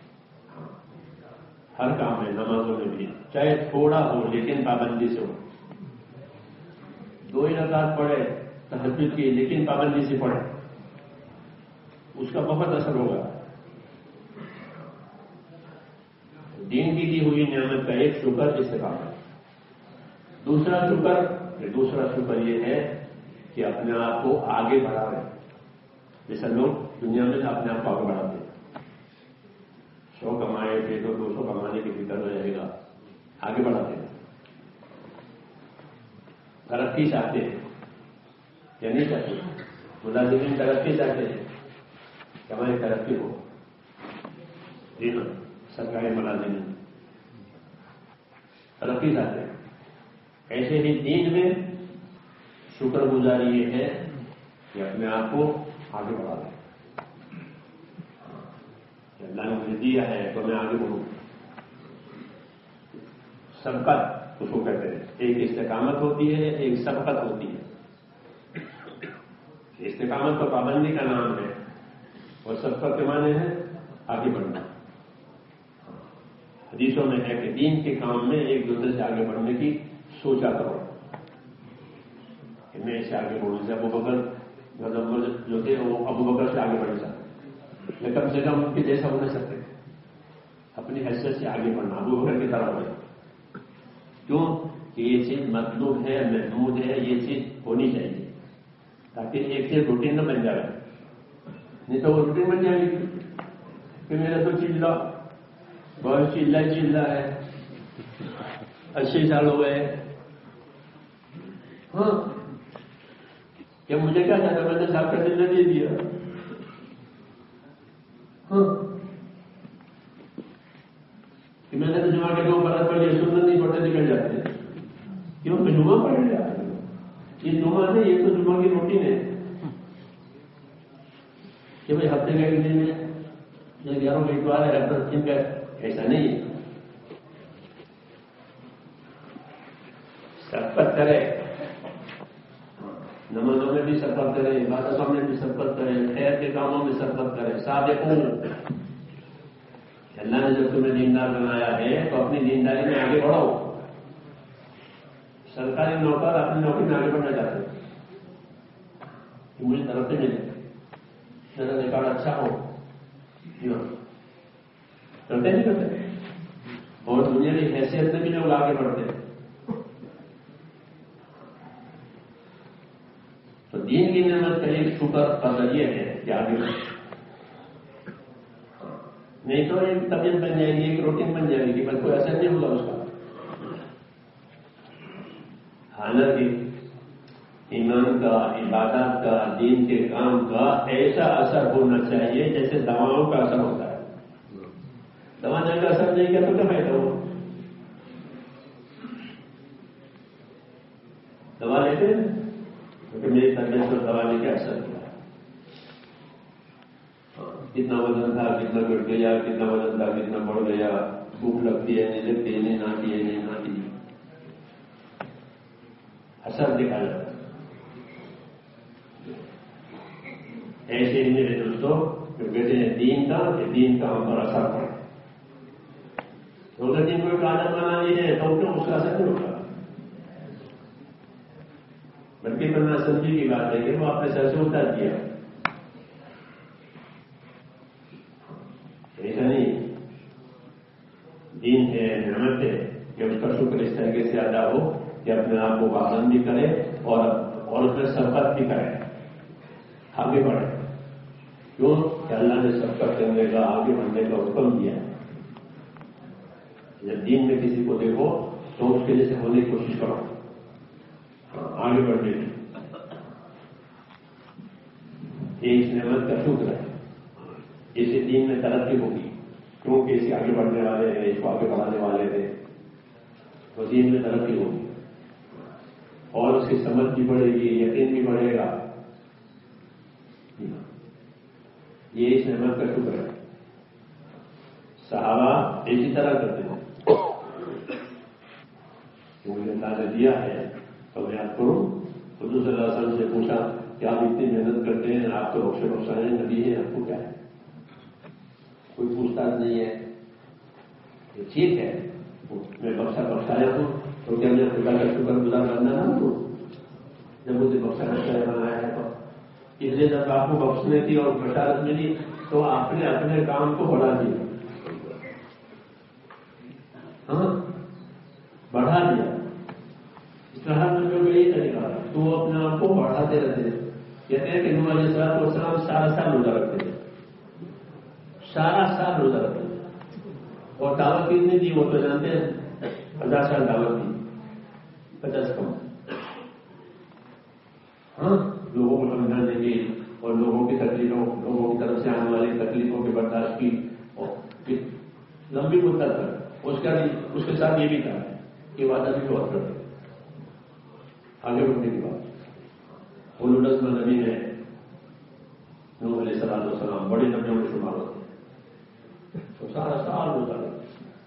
ہر کام میں, نمازوں میں بھی, چاہے تھوڑا ہو لیکن پابندی سے ہو. دو ہی رکعت پڑھے تہجد کی لیکن پابندی سے پڑھے, اس کا بہت اثر ہوگا. دین کی دی ہوئی نعمت کا ایک شکر استقامت. دوسرا شکر دوسرا شکر یہ ہے کہ اپنے آپ کو آگے بڑھا رہے. جیسا لوگ دنیا میں اپنے آپ کو آگے بڑھاتے ہیں, سو کمائے تھے تو دو سو کمانے کی فکر میں رہے گا, آگے بڑھاتے ہیں. ترقی چاہتے ہیں یا نہیں چاہتے, ملازمین ترقی چاہتے ہیں کہ ہماری ترقی ہو. جی ہاں, سرکاری ملازمین ترقی چاہتے ہیں. ایسے ہی دین میں شکر گزاری یہ ہے کہ اپنے آپ کو آگے بڑھا دیں. اللہ نے مجھے دیا ہے تو میں آگے بڑھوں. سبقت اس کو کہتے ہیں, ایک استقامت ہوتی ہے, ایک سبقت ہوتی ہے. استقامت تو پابندی کا نام ہے اور سبقت کے معنی ہے آگے بڑھنا. حدیثوں میں ہے کہ دین کے کام میں ایک دوسرے سے آگے بڑھنے کی سوچا کرو کہ میں اسے آگے بڑھوں. سے ابو بکر جو تھے وہ ابو بکر سے آگے بڑھ سکتے, میں کم سے کم ان کے جیسا ہو نہیں سکتے. اپنی حیثیت سے آگے بڑھنا, ابو بکر کی طرح ہو. کیوں کہ یہ چیز مطلوب ہے, محمود ہے, یہ چیز ہونی چاہیے تاکہ ایک چیز روٹین نہ بن جائے. نہیں تو وہ روٹین بن جائے گی کہ میرا تو چلا بہت چلا چلا ہے, اسی سال ہو گئے, ہاں کہ مجھے کیا چاہتا, میں نے صاحب کا چلا دے دیا. ہاں کہ میں نے تو جمعہ کے دو برس پڑھ لیا, سنت نہیں پڑھتے نکل جاتے ہیں. کیوں کہ جمعہ پڑھ لیا, یہ جمعہ نہیں, یہ تو جمعہ کی روٹین ہے کہ بھائی ہفتے کا ایک دن میں گیارہ کا اتوار ہے, دس دن کا, ایسا نہیں ہے. سبقت کرے, نمازوں میں بھی سبقت کرے, عبادتوں میں بھی سبقت کرے, خیر کے کاموں میں سبقت کرے. صادقوں, اللہ نے جب تمہیں دیندار بنایا ہے تو اپنی دینداری میں آگے بڑھو. سرکاری نوکر اپنی نوکری میں آگے بڑھنا چاہتے ہیں کہ مجھے ترقی ملے, میرا ریکارڈ اچھا ہو, کرتے نہیں کرتے. اور دنیا کی حیثیت میں بھی لوگ آگے بڑھتے ہیں. تو دین کی نعمت کا ایک شکر کا ذریعہ ہے کہ آگے بڑھے. نہیں تو ایک طبیعت بن جائے گی, ایک روٹین بن جائے گی, بس کوئی اثر نہیں ہوگا اس کا. حالانکہ ایمان کا، عبادات کا، دین کے کام کا ایسا اثر ہونا چاہیے جیسے دواؤں کا اثر ہوتا ہے. دوا جنگ کا اثر نہیں کیا تو کیا فائدہ ہو؟ دوا لیتے ہیں کیونکہ میری طبیعت پر دوا لے کے اثر کیا. کتنا وزن تھا، کتنا گھٹ گیا، کتنا وزن تھا، کتنا بڑھ گیا، بھوک لگتی ہے نہیں لگتی ہے، نہیں آتی ہے نہیں آتی، اثر دکھا جاتا ہے. ایسے ہی میرے دوستوں جو کہتے ہیں دین کا کہ دین کا ہم پر اثر پڑے. تو اگر دین کو عادت بنا لی ہے تو کیوں اس کا اثر نہیں ہوگا؟ بلکہ کرنا سمجھی کی بات ہے کہ وہ آپ نے سر سے اتار دیا. ایسا نہیں، دین ہے، نعمت ہے کہ اس کا شکر اس طریقے سے ادا ہو کہ اپنے آپ کو پابند بھی کرے اور اور اس میں سبقت بھی کرے، آگے بڑھے. کیوں کہ اللہ نے سبقت کرنے کا، آگے بڑھنے کا حکم دیا ہے. جب دین میں کسی کو دیکھو تو اس کے جیسے ہونے کی کوشش کرو، آگے بڑھنے کی. یہ اس نعمت کا شکر ہے. اسے دین میں ترقی ہوگی کیونکہ اسے آگے بڑھنے والے ہیں، اس کو آگے بڑھانے والے ہیں، تو دین میں ترقی ہوگی اور اس کی سمجھ بھی بڑھے گی، یقین بھی بڑھے گا. یہ اس نعمت کا شکر ہے. صحابہ اسی طرح کرتے ہیں کہ مجھے اللہ نے دیا ہے تو میں آپ کروں. حضور صلی اللہ علیہ وسلم سے پوچھا کہ آپ اتنی محنت کرتے ہیں، آپ تو بخش بخشائے نبی ہیں، آپ کو کیا ہے؟ کوئی پوچھتا نہیں ہے. یہ ٹھیک ہے میں بخشا بخشایا ہوں تو کیا میں خدا کا شکر گزار کرنا نہ ہوں جب مجھے بخشا بخشایا بنایا ہے تو. اس لیے جب آپ کو بخشنے کی اور بشارت ملی تو آپ نے اپنے کام کو بڑھا دیا. ہاں بڑھا دیا. اس طرح میں یہی طریقہ تو وہ اپنے آپ کو بڑھاتے رہتے. کہتے ہیں کہ نوح علیہ السلام والسلام سارا سال روزہ رکھتے تھے، سارا سال روزہ رکھتے تھے. اور دعوت کتنی دی وہ تو جانتے ہیں، ہزار سال دعوت دی، پچاس کم. ہاں لوگوں کو سمجھانے کی اور لوگوں کی تکلیفوں، لوگوں کی طرف سے آنے والی تکلیفوں کی برداشت کی اور لمبی مدت تک. اس کا اس کے ساتھ یہ بھی تھا کہ وعدہ بھی بہت کرتے آگے بڑھنے کی بات. اولو العزم نبی ہے نوح علیہ السلام والسلام، بڑے نبیوں میں شمار ہوتے ہیں. تو سارا سال روزہ رکھتے.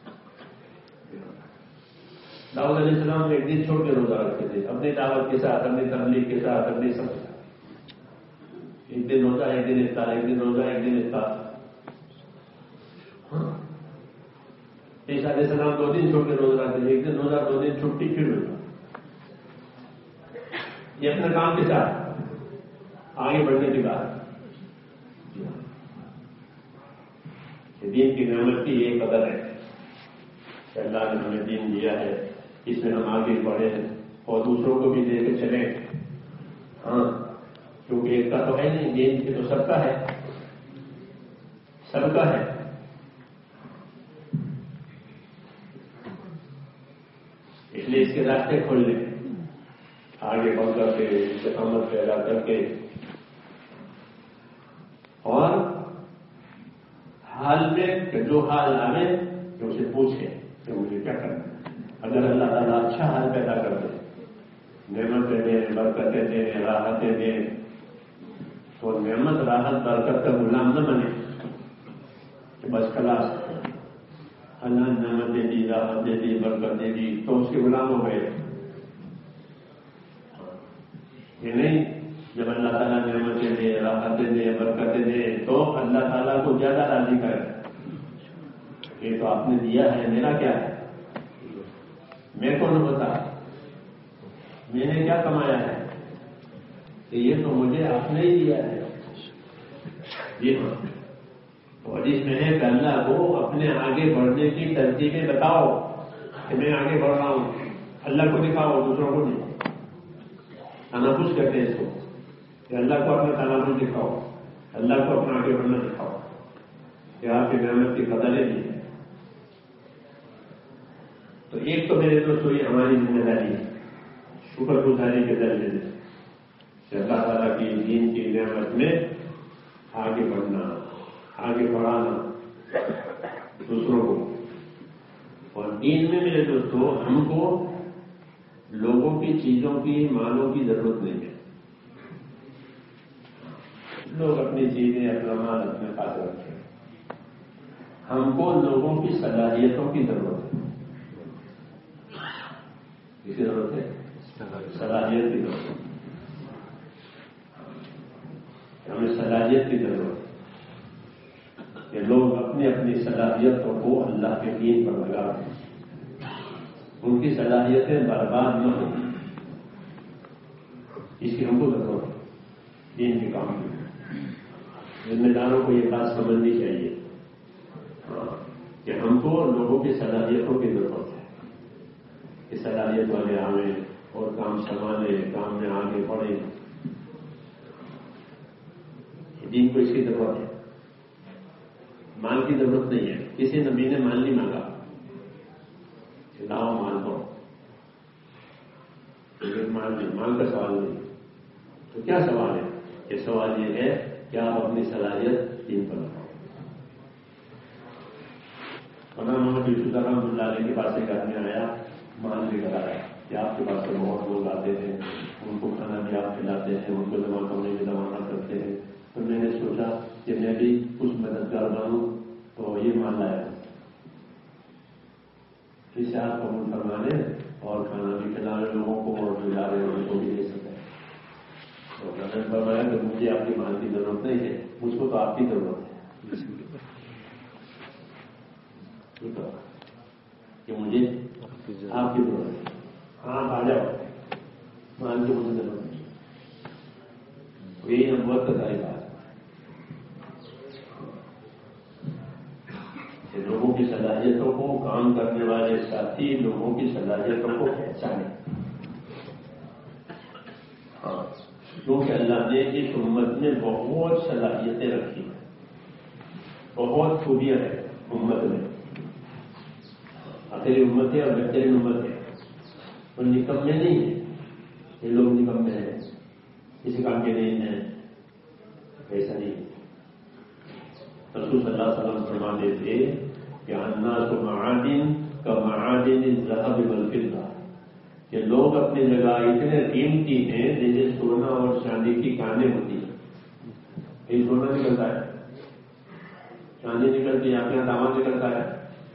داؤد علیہ السلام ایک دن چھوڑ کے روزہ رکھتے تھے، اپنی دعوت کے ساتھ، اپنی تبلیغ کے ساتھ، اپنی سب کے ساتھ. ایک دن روزہ، ایک دن افطار، ایک دن روزہ، ایک دن افطار. عیسیٰ علیہ السلام دو دن چھوڑ کے روزہ رکھتے تھے، ایک دن روزہ، دو دن چھٹی، پھر روزہ. یہ اپنے کام کے ساتھ آگے بڑھنے کی بات. دین کی نعمت کی یہ قدر ہے کہ اللہ نے ہمیں دین دیا ہے، اس میں ہم آگے بڑھیں اور دوسروں کو بھی دے کے چلیں. ہاں کیونکہ ایک کا تو ہے نہیں، دین کی تو سب کا ہے، سب کا ہے. اس لیے اس کے راستے کھول لیں، آگے بڑھ کر کے استقامت پیدا کر کے. اور حال میں جو حال آئے کہ اسے پوچھے کہ مجھے کیا کرنا ہے. اگر اللہ تعالیٰ اچھا حال پیدا کر دے، نعمتیں دے، برکتیں دے، راحتیں دے، تو نعمت راحت برکت کا غلام نہ بنے کہ بس خلاص اللہ نے نعمتیں دی، راحت دے دی، برکت دے دی تو اس کے غلام ہو گئے. یہ نہیں، جب اللہ تعالیٰ نعمتیں دے، راحتیں دے، برکتیں دے تو اللہ تعالیٰ کو زیادہ راضی کرے. یہ تو آپ نے دیا ہے، میرا کیا ہے، میں کون ہوتا، میں نے کیا کمایا ہے، کہ یہ تو مجھے آپ نے ہی دیا ہے. جی ہاں. اور اس میں ہے کہ اللہ کو اپنے آگے بڑھنے کی ترتیبیں بتاؤ کہ میں آگے بڑھ رہا ہوں. اللہ کو دکھاؤ، دوسروں کو نہیں. تنافس کرتے ہیں اس کو کہ اللہ کو اپنا تنافس دکھاؤ، اللہ کو اپنا آگے بڑھنا دکھاؤ کہ آپ کی نعمت کی قدریں بھی ہے. تو ایک تو میرے دوستوں یہ ہماری ذمہ داری ہے شکر گزاری کے ذریعے سے. کہ اللہ تعالیٰ کی دین کی نعمت میں آگے بڑھنا، آگے بڑھانا دوسروں کو. اور دین میں میرے دوستوں ہم کو لوگوں کی، چیزوں کی، مالوں کی ضرورت نہیں ہے. لوگ اپنی چیزیں، اپنا مال اپنے پاس رکھتے ہیں. ہم کو لوگوں کی صلاحیتوں کی ضرورت ہے. کس کی ضرورت ہے؟ صلاحیت کی ضرورت ہے. ہمیں صلاحیت کی ضرورت ہے کہ لوگ اپنی اپنی صلاحیتوں کو اللہ کے دین پر لگا دیں. ان کی صلاحیتیں برباد نہ ہوں، اس کی ہم کو ضرورت ہے. دین کے کام کی ذمہ داروں کو یہ بات سمجھنی چاہیے کہ ہم کو لوگوں کی صلاحیتوں کی ضرورت ہے کہ صلاحیت والے آئیں اور کام سنبھالے، کام میں آگے بڑھیں. دین کو اس کی ضرورت ہے، مال کی ضرورت نہیں ہے. کسی نبی نے مال نہیں مانگا کہ لاؤ مال دو، مال نہیں، مال کا سوال نہیں. تو کیا سوال ہے؟ کہ سوال یہ ہے کہ آپ اپنی صلاحیت دین پر لگاؤ. مولانا محمد یوسف رحمۃ اللہ علیہ کے پاس ایک آدمی آیا، مال لے کر آیا کہ آپ کے پاس سے بہت لوگ آتے ہیں، ان کو کھانا بھی آپ کھلاتے ہیں، ان کو جمع کرنے کی ضمانت کرتے ہیں. تو میں نے سوچا کہ میں بھی کچھ مددگار بنوں، تو یہ مان لایا اسے آپ قبول فرما لیں اور کھانا بھی کھلا رہے لوگوں کو اور جو جا رہے ان کو بھی دے سکتے. تو میں نے فرمایا کہ مجھے آپ کی مال کی ضرورت نہیں ہے، مجھ کو تو آپ کی ضرورت ہے کہ مجھے آپ کی ضرورت ہے. ہاں آ جاؤ، مال کی مجھے ضرورت نہیں. یہی نبوت کا طریقہ ہے کہ لوگوں کی صلاحیتوں کو، کام کرنے والے ساتھی لوگوں کی صلاحیتوں کو پہچانے. ہاں، کیونکہ اللہ نے اس امت میں بہت صلاحیتیں رکھی ہیں، بہت خوبیاں ہیں امت میں. آخری امت ہے اور بہترین امت ہے. اور نکمے نہیں ہیں، یہ لوگ نکمے ہیں، کسی کام کے نہیں ہیں، ایسا نہیں. رسول صلی اللہ علیہ وسلم فرماتے تھے کہ الناس معادن کمعادن الذهب والفضة، کہ لوگ اپنی جگہ اتنے قیمتی ہیں جیسے سونا اور چاندی کی کانیں ہوتی ہیں. یہ سونا نکلتا ہے، چاندی نکلتی ہے، آپ کے یہاں تانبا نکلتا ہے.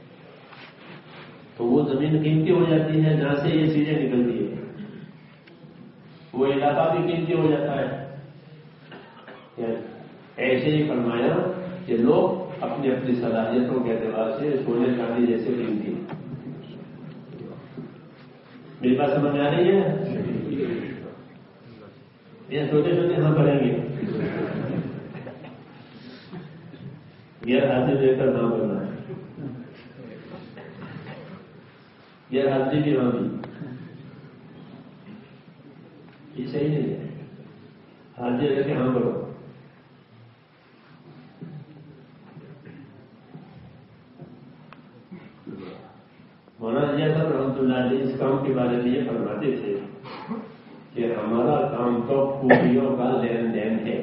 تو وہ زمین قیمتی ہو جاتی ہے جہاں سے یہ چیزیں نکلتی ہے، وہ علاقہ بھی قیمتی ہو جاتا ہے. ایسے ہی فرمایا کہ لوگ اپنی اپنی صلاحیتوں کے اعتبار سے سونے چاندی جیسے قیمتی ہیں. میری بات سمجھ میں آ رہی ہے؟ یہ چھوٹے چھوٹے ہم کریں گے، غیر حاضر لے کر نہ کرنا ہے. غیر حاضری بھی ہاں بھی یہ صحیح نہیں ہے. حاضر لے کے ہاں کرو. مولانا جی صاحب رحمۃ اللہ علیہ اس کام کے بارے میں یہ فرماتے تھے کہ ہمارا کام تو خوبیوں کا لین دین ہے.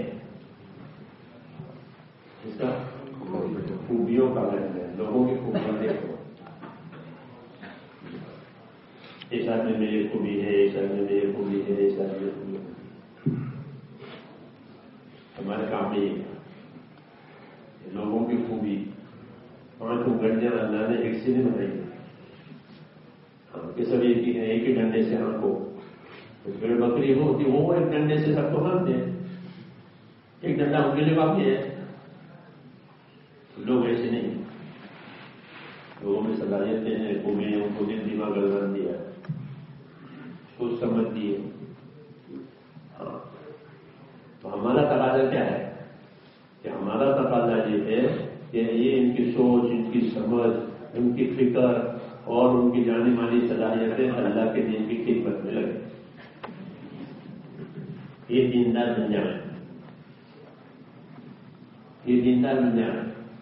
اس کا خوبیوں کا لین دین، لوگوں کی خوبیاں دیکھو. اس آدمی میں یہ خوبی ہے، اس آدمی میں یہ خوبی ہے، اس آدمی میں خوبی ہے. ہمارے کام میں یہ لوگوں کی خوبی. پانچوں گھنٹے اللہ نے ایک سے نہیں بنائی کہ سب ایک ہی ہے، ایک ہی ڈنڈے سے ہم کو. بھیڑ بکری ہوتی وہ ایک ڈنڈے سے سب کو ہانکتے ہیں، ایک ڈنڈا ان کے لیے کافی ہے. لوگ ایسے نہیں ہیں، لوگوں میں صلاحیتیں ہیں، خوبیاں، ان کو دل دماغ گلوان دیا، سوچ سمجھ دی ہے. ہاں، تو ہمارا تقاضا کیا ہے کہ ہمارا تقاضا یہ ہے کہ یہ ان کی سوچ، ان کی سمجھ، ان کی فکر اور ان کی جانی مانی صلاحیتیں اللہ کے دین کی خدمت میں لگے. یہ دیندار بن جائے، یہ دیندار بن جائے.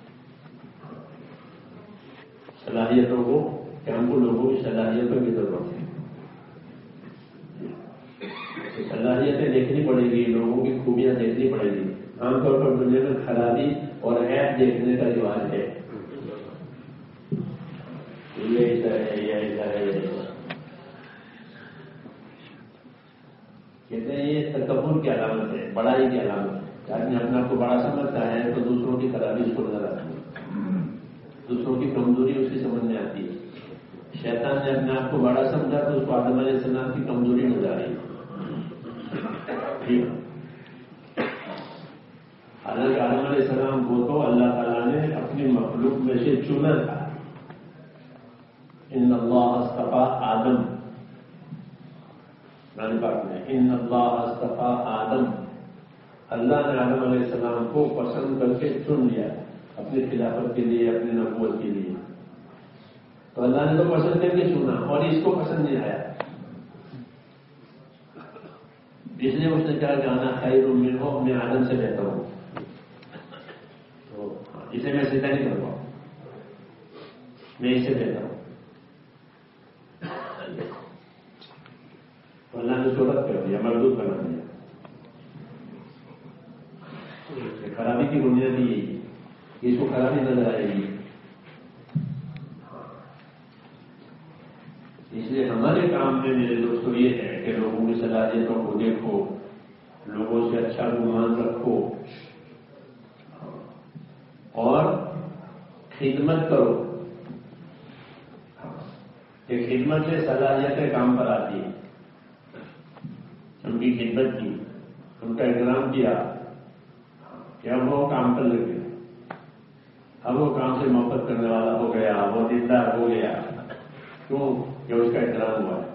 صلاحیتوں کو کہ ہم کو لوگوں کی صلاحیتوں کی ضرورت ہے. صلاحیتیں دیکھنی پڑے گی، لوگوں کی خوبیاں دیکھنی پڑے گی. عام طور پر دنیا میں خرابی اور عیب دیکھنے کا رواج ہے. یہ ایسا ہے، یہ ایسا ہے، کہتے ہیں یہ تکبر کی علامت ہے، بڑائی کی علامت ہے. آدمی اپنے آپ کو بڑا سمجھتا ہے تو دوسروں کی خرابی اس کو نظر آتی ہے، دوسروں کی کمزوری اس کی سمجھ میں آتی ہے. شیطان نے اپنے آپ کو بڑا سمجھا تو اس کو آدم علیہ السلام کی کمزوری نظر آ رہی. حالانکہ آدم علیہ السلام کو تو اللہ تعالیٰ نے اپنی مخلوق میں سے چنا تھا. ان اللہ اصطفیٰ آدم، قرآن پاک میں ان اللہ اصطفیٰ آدم، اللہ نے آدم علیہ السلام کو پسند کر کے چن لیا اپنی خلافت کے لیے، اپنی نبوت کے لیے. تو اللہ نے تو پسند کر کے چنا اور اس کو پسند نہیں آیا، اس لیے اس نے کہا کہ انا خیر منہ ہو، میں آدم سے بہتر ہوں، تو اسے میں سیدھا نہیں کروں گا، میں اس سے بہتر ہوں. تو اللہ نے اس کو رد کر دیا، مردود بنا دیا. خرابی کی بنیاد یہی ہے کہ اس کو خرابی نظر آئے گی. اس لیے ہمارے کام میں میرے دوستوں یہ ہے کہ لوگوں کی صلاحیتوں کو دیکھو، لوگوں سے اچھا گمان رکھو اور خدمت کرو. کہ خدمت سے صلاحیتیں کام پر آتی ہیں. ان کی خدمت کی، ان کا احترام کیا کہ اب وہ کام پر لگ گیا، اب وہ کام سے محبت کرنے والا ہو گیا، وہ دیندار ہو گیا. کیوں کہ اس کا احترام ہوا ہے.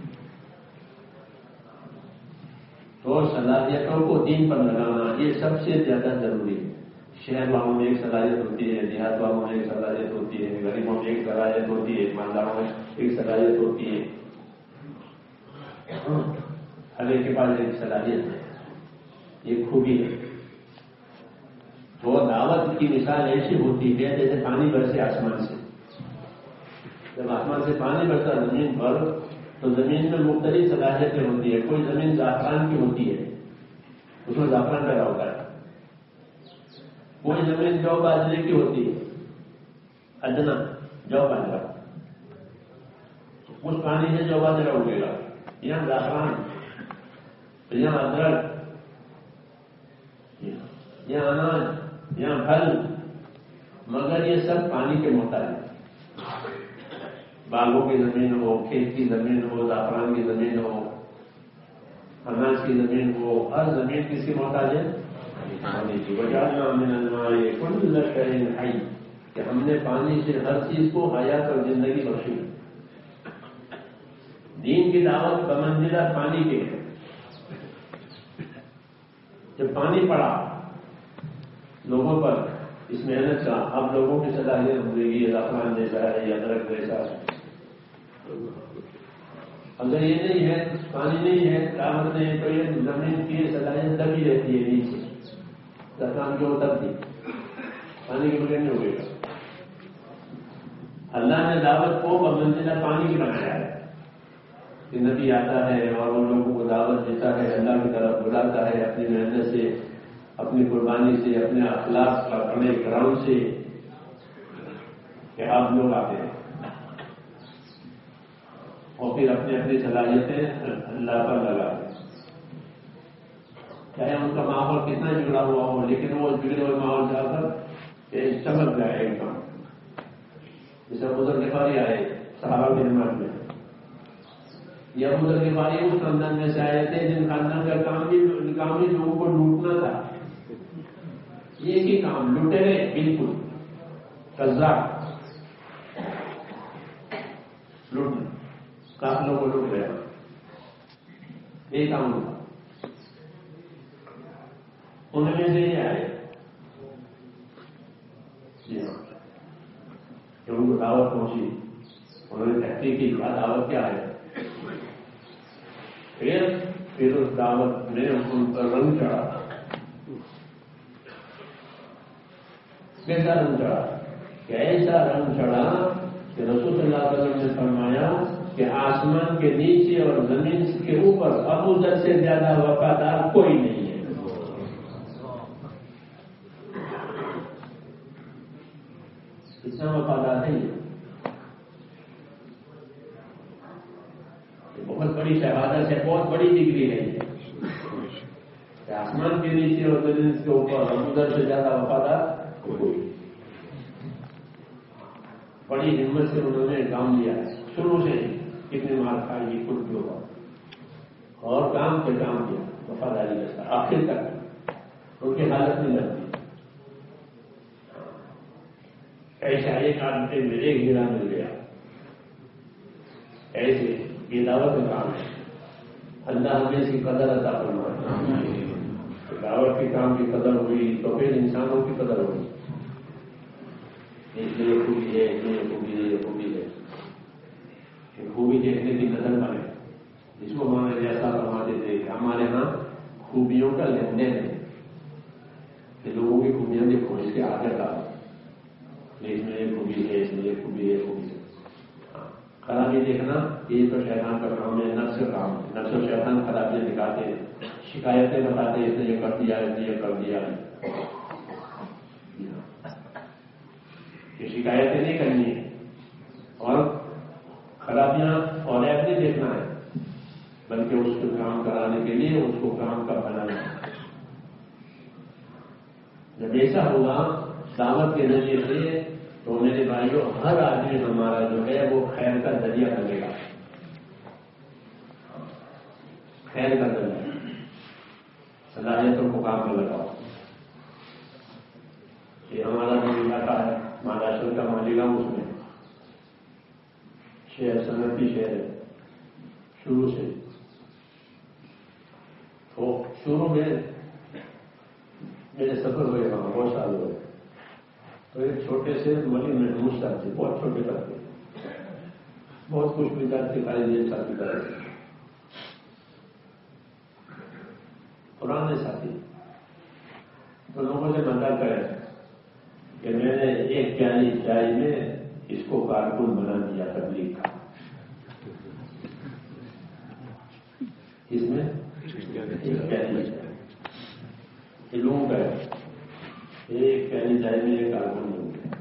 تو صلاحیتوں کو دین پر لگانا یہ سب سے زیادہ ضروری ہے. شہر والوں میں ایک صلاحیت ہوتی ہے، دیہات والوں میں ایک صلاحیت ہوتی ہے، غریبوں میں ایک صلاحیت ہوتی ہے، مالداروں میں ایک صلاحیت ہوتی ہے. ہر ایک کے پاس ایک صلاحیت ہے، یہ خوبی ہے. تو دعوت کی مثال ایسی ہوتی ہے جیسے پانی برسے آسمان سے. جب آسمان سے پانی برسا زمین پر تو زمین میں مختلف صلاحیتیں ہوتی ہے. کوئی زمین زعفران کی ہوتی ہے، اس میں زعفران پیدا ہوتا ہے. کوئی زمین جو باجرے کی ہوتی ہے، ادنا جو باجرا، اس پانی سے جو باجرا اگے گا. یہاں زعفران، یہاں ادرک، یہاں اناج، یہاں پھل، مگر یہ سب پانی کے محتاج ہیں. باغوں کی زمین ہو، کھیت کی زمین ہو، زعفران کی زمین ہو، اناج کی زمین ہو، ہر زمین کس کی محتاج ہے؟ پانی کی. وجعلنا من الماء كل شيء حي، کہ ہم نے پانی سے ہر چیز کو حیات اور زندگی بخشی. دین کی دعوت بمنزلہ پانی کے ہے. جب پانی پڑا لوگوں پر اس محنت کا، اب لوگوں کی صلاحیت ہو گئی، یہ زعفران جیسا ہے، یہ ادرک جیسا ہے. اگر یہ نہیں ہے، پانی نہیں ہے، دعوت نہیں ہے، تو یہ زمین کی صلاحیت دبی رہتی ہے نیچے. زعفران جو تب دی پانی کے بغیر نہیں ہوئے گا. اللہ نے دعوت کو بمنزلہ پانی کی بنایا ہے کہ نبی آتا ہے اور ان لوگوں کو دعوت دیتا ہے، اللہ کی طرف بلاتا ہے اپنی محنت سے، اپنی قربانی سے، اپنے اخلاق کا اپنے کرم سے، کہ آپ لوگ آتے ہیں اور پھر اپنی اپنی صلاحیتیں اللہ پر لگا دیں. چاہے ان کا ماحول کتنا بگڑا ہوا ہو، لیکن وہ بگڑے ہوئے ماحول سے آ کر چمک جائے ایک دم. جیسے بزرگ غفاری آئے صحابہ کی جماعت میں، یا بزرگ غفاری اس خاندان میں سے آئے تھے جن خاندان کا کام بھی کام بھی لوگوں کو لوٹنا تھا. یہ ہی کام لوٹے گئے، بالکل قذاب لوٹنا، قافلوں کو لوٹ گیا. یہ کام ہوگا. ان میں سے یہ آئے جی ہاں کہ ان کو دعوت پہنچی، انہوں نے تحقیق کی دعوت کیا ہے. پھر پھر اس دعوت نے ان پر رنگ چڑھا. کیسا رنگ چڑھا؟ کہ ایسا رنگ چڑھا کہ رسول اللہ علیہ وسلم نے فرمایا کہ آسمان کے نیچے اور زمین کے اوپر ابو ذر سے زیادہ وفادار کوئی نہیں ہے. اتنا وفادار نہیں ہے. بہت بڑی شہادت ہے, بہت بڑی ڈگری ہے کہ آسمان کے نیچے اور زمین کے اوپر ابو ذر سے زیادہ وفادار کوئی. بڑی ہمت سے انہوں نے کام لیا ہے, شروع سے کتنے مار کھائی خود بھی ہوگا اور کام پہ کام کیا وفاداری کے ساتھ آخر تک. ان کی حالت نہیں لگتی. ایسا ایک آدمی میں ایک ہیرا مل گیا, ایسے یہ دعوت کا کام ہے. اللہ ہمیں اس کی قدر عطا فرمائے. دعوت کے کام کی قدر ہوئی تو پھر انسانوں کی قدر ہوئی. اس لیے خوبی ہے, اس لیے خوبی ہے, یہ خوبی ہے. خوبی دیکھنے کی نظر بنے, اس کو ہمارے ایسا فرماتے تھے کہ ہمارے ہاں خوبیوں کا لین دین ہے کہ لوگوں کی خوبیاں دیکھو, اس کے آگے کا اس میں یہ خوبی ہے, اس میں یہ خوبی ہے, خوبی ہے. خرابی دیکھنا یہ تو شیطان کا کام ہے, نفس کا کام ہے. نفس و شیطان خرابیاں دکھاتے ہیں, شکایتیں بتاتے ہیں, اس نے یہ کر دیا, اس نے یہ کر دیا. یہ شکایتیں نہیں کرنی ہے اور خرابیاں اور ایپ نہیں دیکھنا ہے, بلکہ اس کو کام کرانے کے لیے اس کو کام کا بنانا ہے. جب ایسا ہوگا دعوت کے ذریعے سے تو میرے بھائیوں ہر آدمی ہمارا جو ہے وہ خیر کا ذریعہ بنے گا. خیر کا ذریعہ, صلاحیتوں کو کام میں لگاؤ. یہ ہمارا جو علاقہ ہے مہاراشٹر کا مالیگاؤں, اس میں شہر صنعتی شہر ہے شروع سے. تو شروع میں میرے سفر ہوئے وہاں بہت سال ہوئے. تو ایک چھوٹے سے ملی میں مشتاق تھے, بہت چھوٹے کرتے, بہت کچھ بھی کرتے, خالی دیر ساتھی کرتے, پرانے ساتھی. تو لوگوں سے مدد کرے کہ میں نے ایک پیالی چائے میں اس کو کارکن بنا دیا تبلیغ کا. اس میں ایک پیالی چائے یہ لوگوں کا ہے, ایک پیالی چائے میں ایک کارکن بن گیا.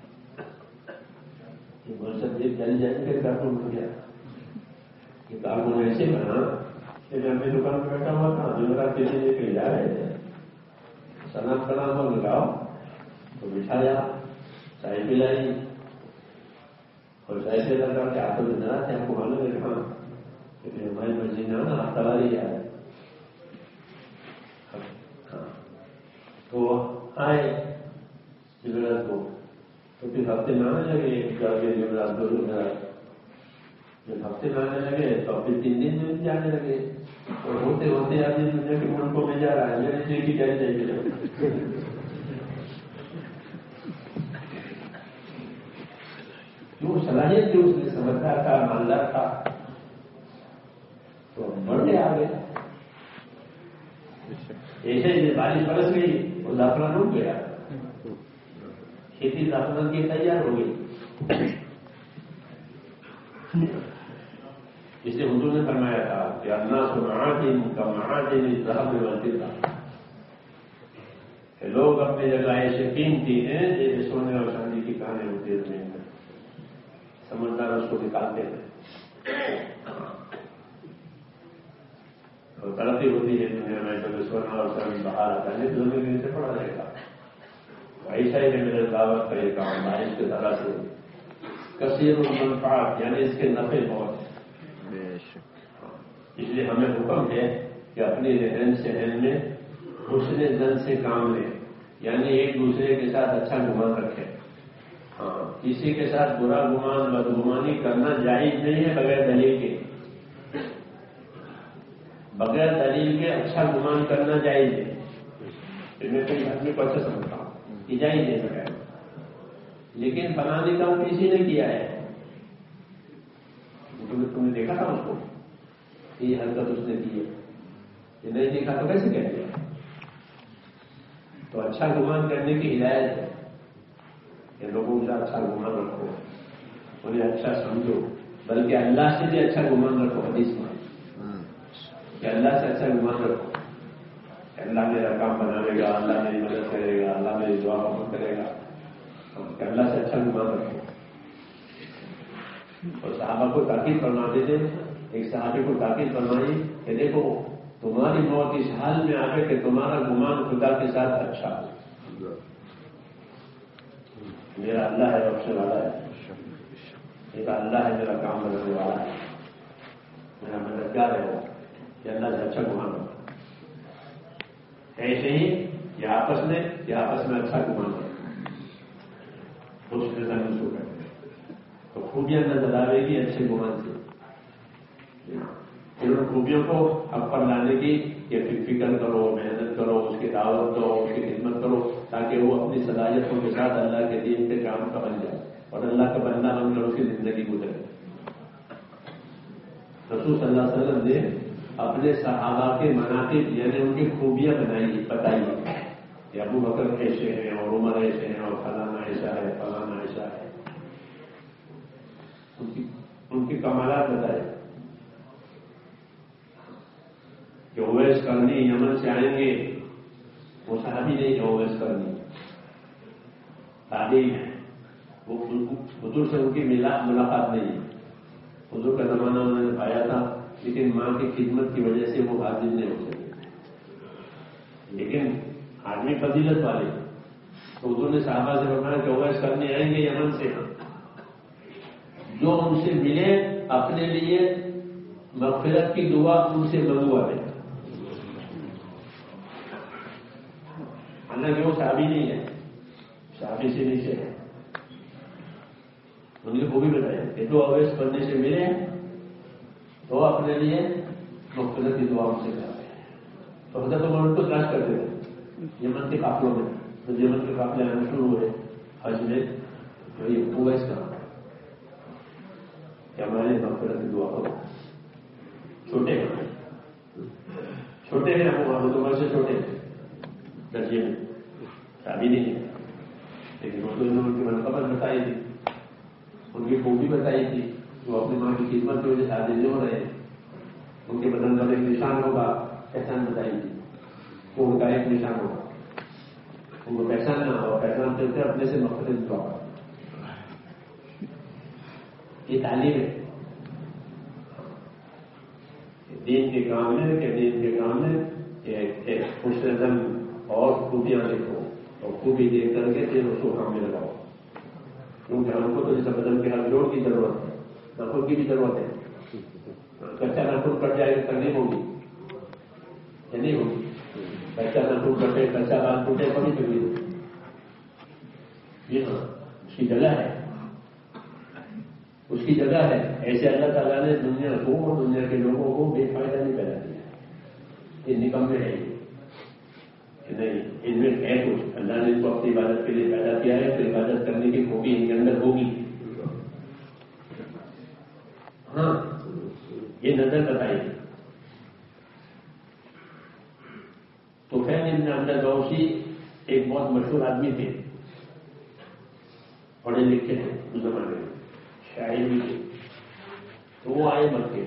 یہ بول سکتے ایک پیالی چائے میں ایک کارکن بن گیا. یہ کارکن ایسے بنا کہ میں اپنی دکان میں بیٹھا ہوا تھا, جو میرا کسی نے کہیں جا رہے تھے, سلام سلام اور لگاؤ تو بٹھایا, چائے پلائی اور چائے سے لگا کے آپ کو نظر آتے آپ کو معلوم ہے کہاں کہ ہماری مرضی نہ نا آپ تباری آئے. تو آئے جمعرات کو, تو پھر ہفتے میں آنے لگے, جمعرات دو جمعرات. جب ہفتے میں آنے لگے تو پھر تین دن میں بھی جانے لگے, اور ہوتے ہوتے آدمی دنیا کے ملکوں میں جا رہا ہے. میرے جی کی جائے جائے جو صلاحیت جو اس نے سمجھدار تھا, مالدار تھا, تو بڑھ گیا آگے. ایسے ہی بارش برس گئی وہ زعفران رک گیا, کھیتی زعفران کی تیار ہو گئی. اس لیے حضور نے فرمایا تھا کہ الناس معادن کا معادن الذهب والفضة, کہ لوگ اپنی جگہ ایسے قیمتی ہیں جیسے سونے اور چاندی کی کانیں ہوتی ہیں زمین میں, سمجھدار اس کو نکالتے ہیں. اور ترقی ہوتی ہے دنیا میں تو سونا اور چاندی باہر آتا ہے, دونوں کے نیچے پڑا رہے گا. ایسا ہی ہے میرے دعوت کا یہ کام بارش کی طرح سے کثیر المنفعات, یعنی اس کے نفع بہت ہے. اس لیے ہمیں حکم ہے کہ اپنی رہن سہن میں حسن زن سے کام لیں, یعنی ایک دوسرے کے ساتھ اچھا گمان رکھیں. ہاں, کسی کے ساتھ برا گمان بدگمانی کرنا جائز نہیں ہے بغیر دلیل کے. بغیر دلیل کے اچھا گمان کرنا جائز ہے. میں کوئی آدمی کو اچھا سمجھتا ہوں کہ جائز ہے بغیر, لیکن فلانے کام کسی نے کیا ہے, تم نے دیکھا تھا اس کو, یہ حرکت اس نے کی ہے, یہ نہیں دیکھا تو کیسے کہہ دیا. تو اچھا گمان کرنے کی ہدایت ہے کہ لوگوں سے اچھا گمان رکھو, انہیں اچھا سمجھو, بلکہ اللہ سے بھی اچھا گمان رکھو. حدیث میں کہ اللہ سے اچھا گمان رکھو کہ اللہ میرا کام بناوے گا, اللہ میری مدد کرے گا, اللہ میری دعا قبول کرے گا. کہ اللہ سے اچھا گمان رکھو. اور صحابہ کو تاکید فرماتے تھے, ایک صحابی کو تاکید فرمائی کہ دیکھو تمہاری موت اس حال میں آ کہ تمہارا گمان خدا کے ساتھ اچھا ہو. میرا اللہ ہے بخشنے والا ہے, میرا اللہ ہے میرا کام بنانے والا ہے, میرا مددگار ہے وہ, یہ اللہ سے اچھا گمان ہو. ایسے ہی یہ آپس میں یہ آپس میں اچھا گمان ہو, اس کے ساتھ منسوخ ہے تو خوبیاں نظر آئے گی اچھے گمان سے. پھر ان خوبیوں کو حق پر لانے کی یہ فکر کرو, محنت کرو, اس کی دعوت دو, اس کی خدمت کرو, تاکہ وہ اپنی صلاحیتوں کے ساتھ اللہ کے دین کے کام کا بن جائے اور اللہ کا بندہ بن کر اس کی زندگی گزرے. رسول صلی اللہ علیہ وسلم نے اپنے صحابہ کے مناقب یعنی ان کی خوبیاں بنائی بتائی کہ ابو بکر ایسے ہیں اور عمر ایسے ہیں اور فلانا ایسا ہے فلانا ایسا ہے, ان کی ان کی کمالات بتائے. جو اویس کرنی یمن سے آئیں گے وہ صحابی نہیں, جو اویس کرنی تابعی ہیں, وہ حضور سے ان کی ملاقات نہیں ہے. حضور کا زمانہ انہوں نے پایا تھا لیکن ماں کی خدمت کی وجہ سے وہ حاضر نہیں ہو سکے. لیکن آدمی فضیلت والے تو حضور نے صحابہ سے فرمایا کہ اویس کرنے آئیں گے یمن سے, جو ان سے ملے اپنے لیے مغفرت کی دعا ان سے منگوا دے. حالانکہ وہ صحابی نہیں ہے, صحابی سے نیچے ہے. ان کی خوبی بتائے کہ جو اویس کرنے سے ملے تو اپنے لیے مغفرت کی دعا ان سے کرتے ہیں. تو حضرت عمر ان کو تلاش کرتے تھے یمن کے قافلوں میں. تو یمن کے قافلے آنا شروع ہوئے حج میں, تو یہ اویس کا کہ ہمارے مغفرت کی دعا کرو. چھوٹے ہیں چھوٹے ہیں ابو محمد عمر سے چھوٹے درجے میں, شادی نہیں ہے, لیکن وہ تو انہوں نے ان کی منقبت بتائی تھی, ان کی خوبی بتائی تھی. وہ اپنی ماں کی خدمت کی وجہ سے شادی نہیں ہو رہے, ان کے بدن کا ایک نشان ہوگا, پہچان بتائی تھی. وہ ان کا ایک نشان ہوگا, ان کو پہچاننا اور پہچان کرتے اپنے سے مغفرت دعا. یہ تعلیم ہے دین کے کام میں کہ دین کے کام میں ایک خوش نظم اور خوبیاں دیکھو اور خوبی دیکھ کر کے پھر اس کو کام میں لگاؤ. کیونکہ ہم کو تو جیسے بدن کے ہر جوڑ کی ضرورت ہے, نخل کی بھی ضرورت ہے. کچا نخل کٹ جائے گا کرنی ہوگی یا نہیں ہوگی. کچا نخل کٹے, کچا بال ٹوٹے, کبھی کبھی یہ ہاں اس کی جگہ ہے, اس کی جگہ ہے. ایسے اللہ تعالیٰ نے دنیا کو اور دنیا کے لوگوں کو بے فائدہ نہیں پیدا کیا. یہ نکمے ہے کہ نہیں, ان میں ہے کچھ. اللہ نے ان کو اپنی عبادت کے لیے پیدا کیا ہے, تو عبادت کرنے کی خوبی ان کے اندر ہوگی. ہاں یہ نظر بتائی. تو خیر ابن عبد الغوثی ایک بہت مشہور آدمی تھے, پڑھے لکھے تھے اس زمانے میں, شاعر بھی تھے. تو وہ آئے مکے.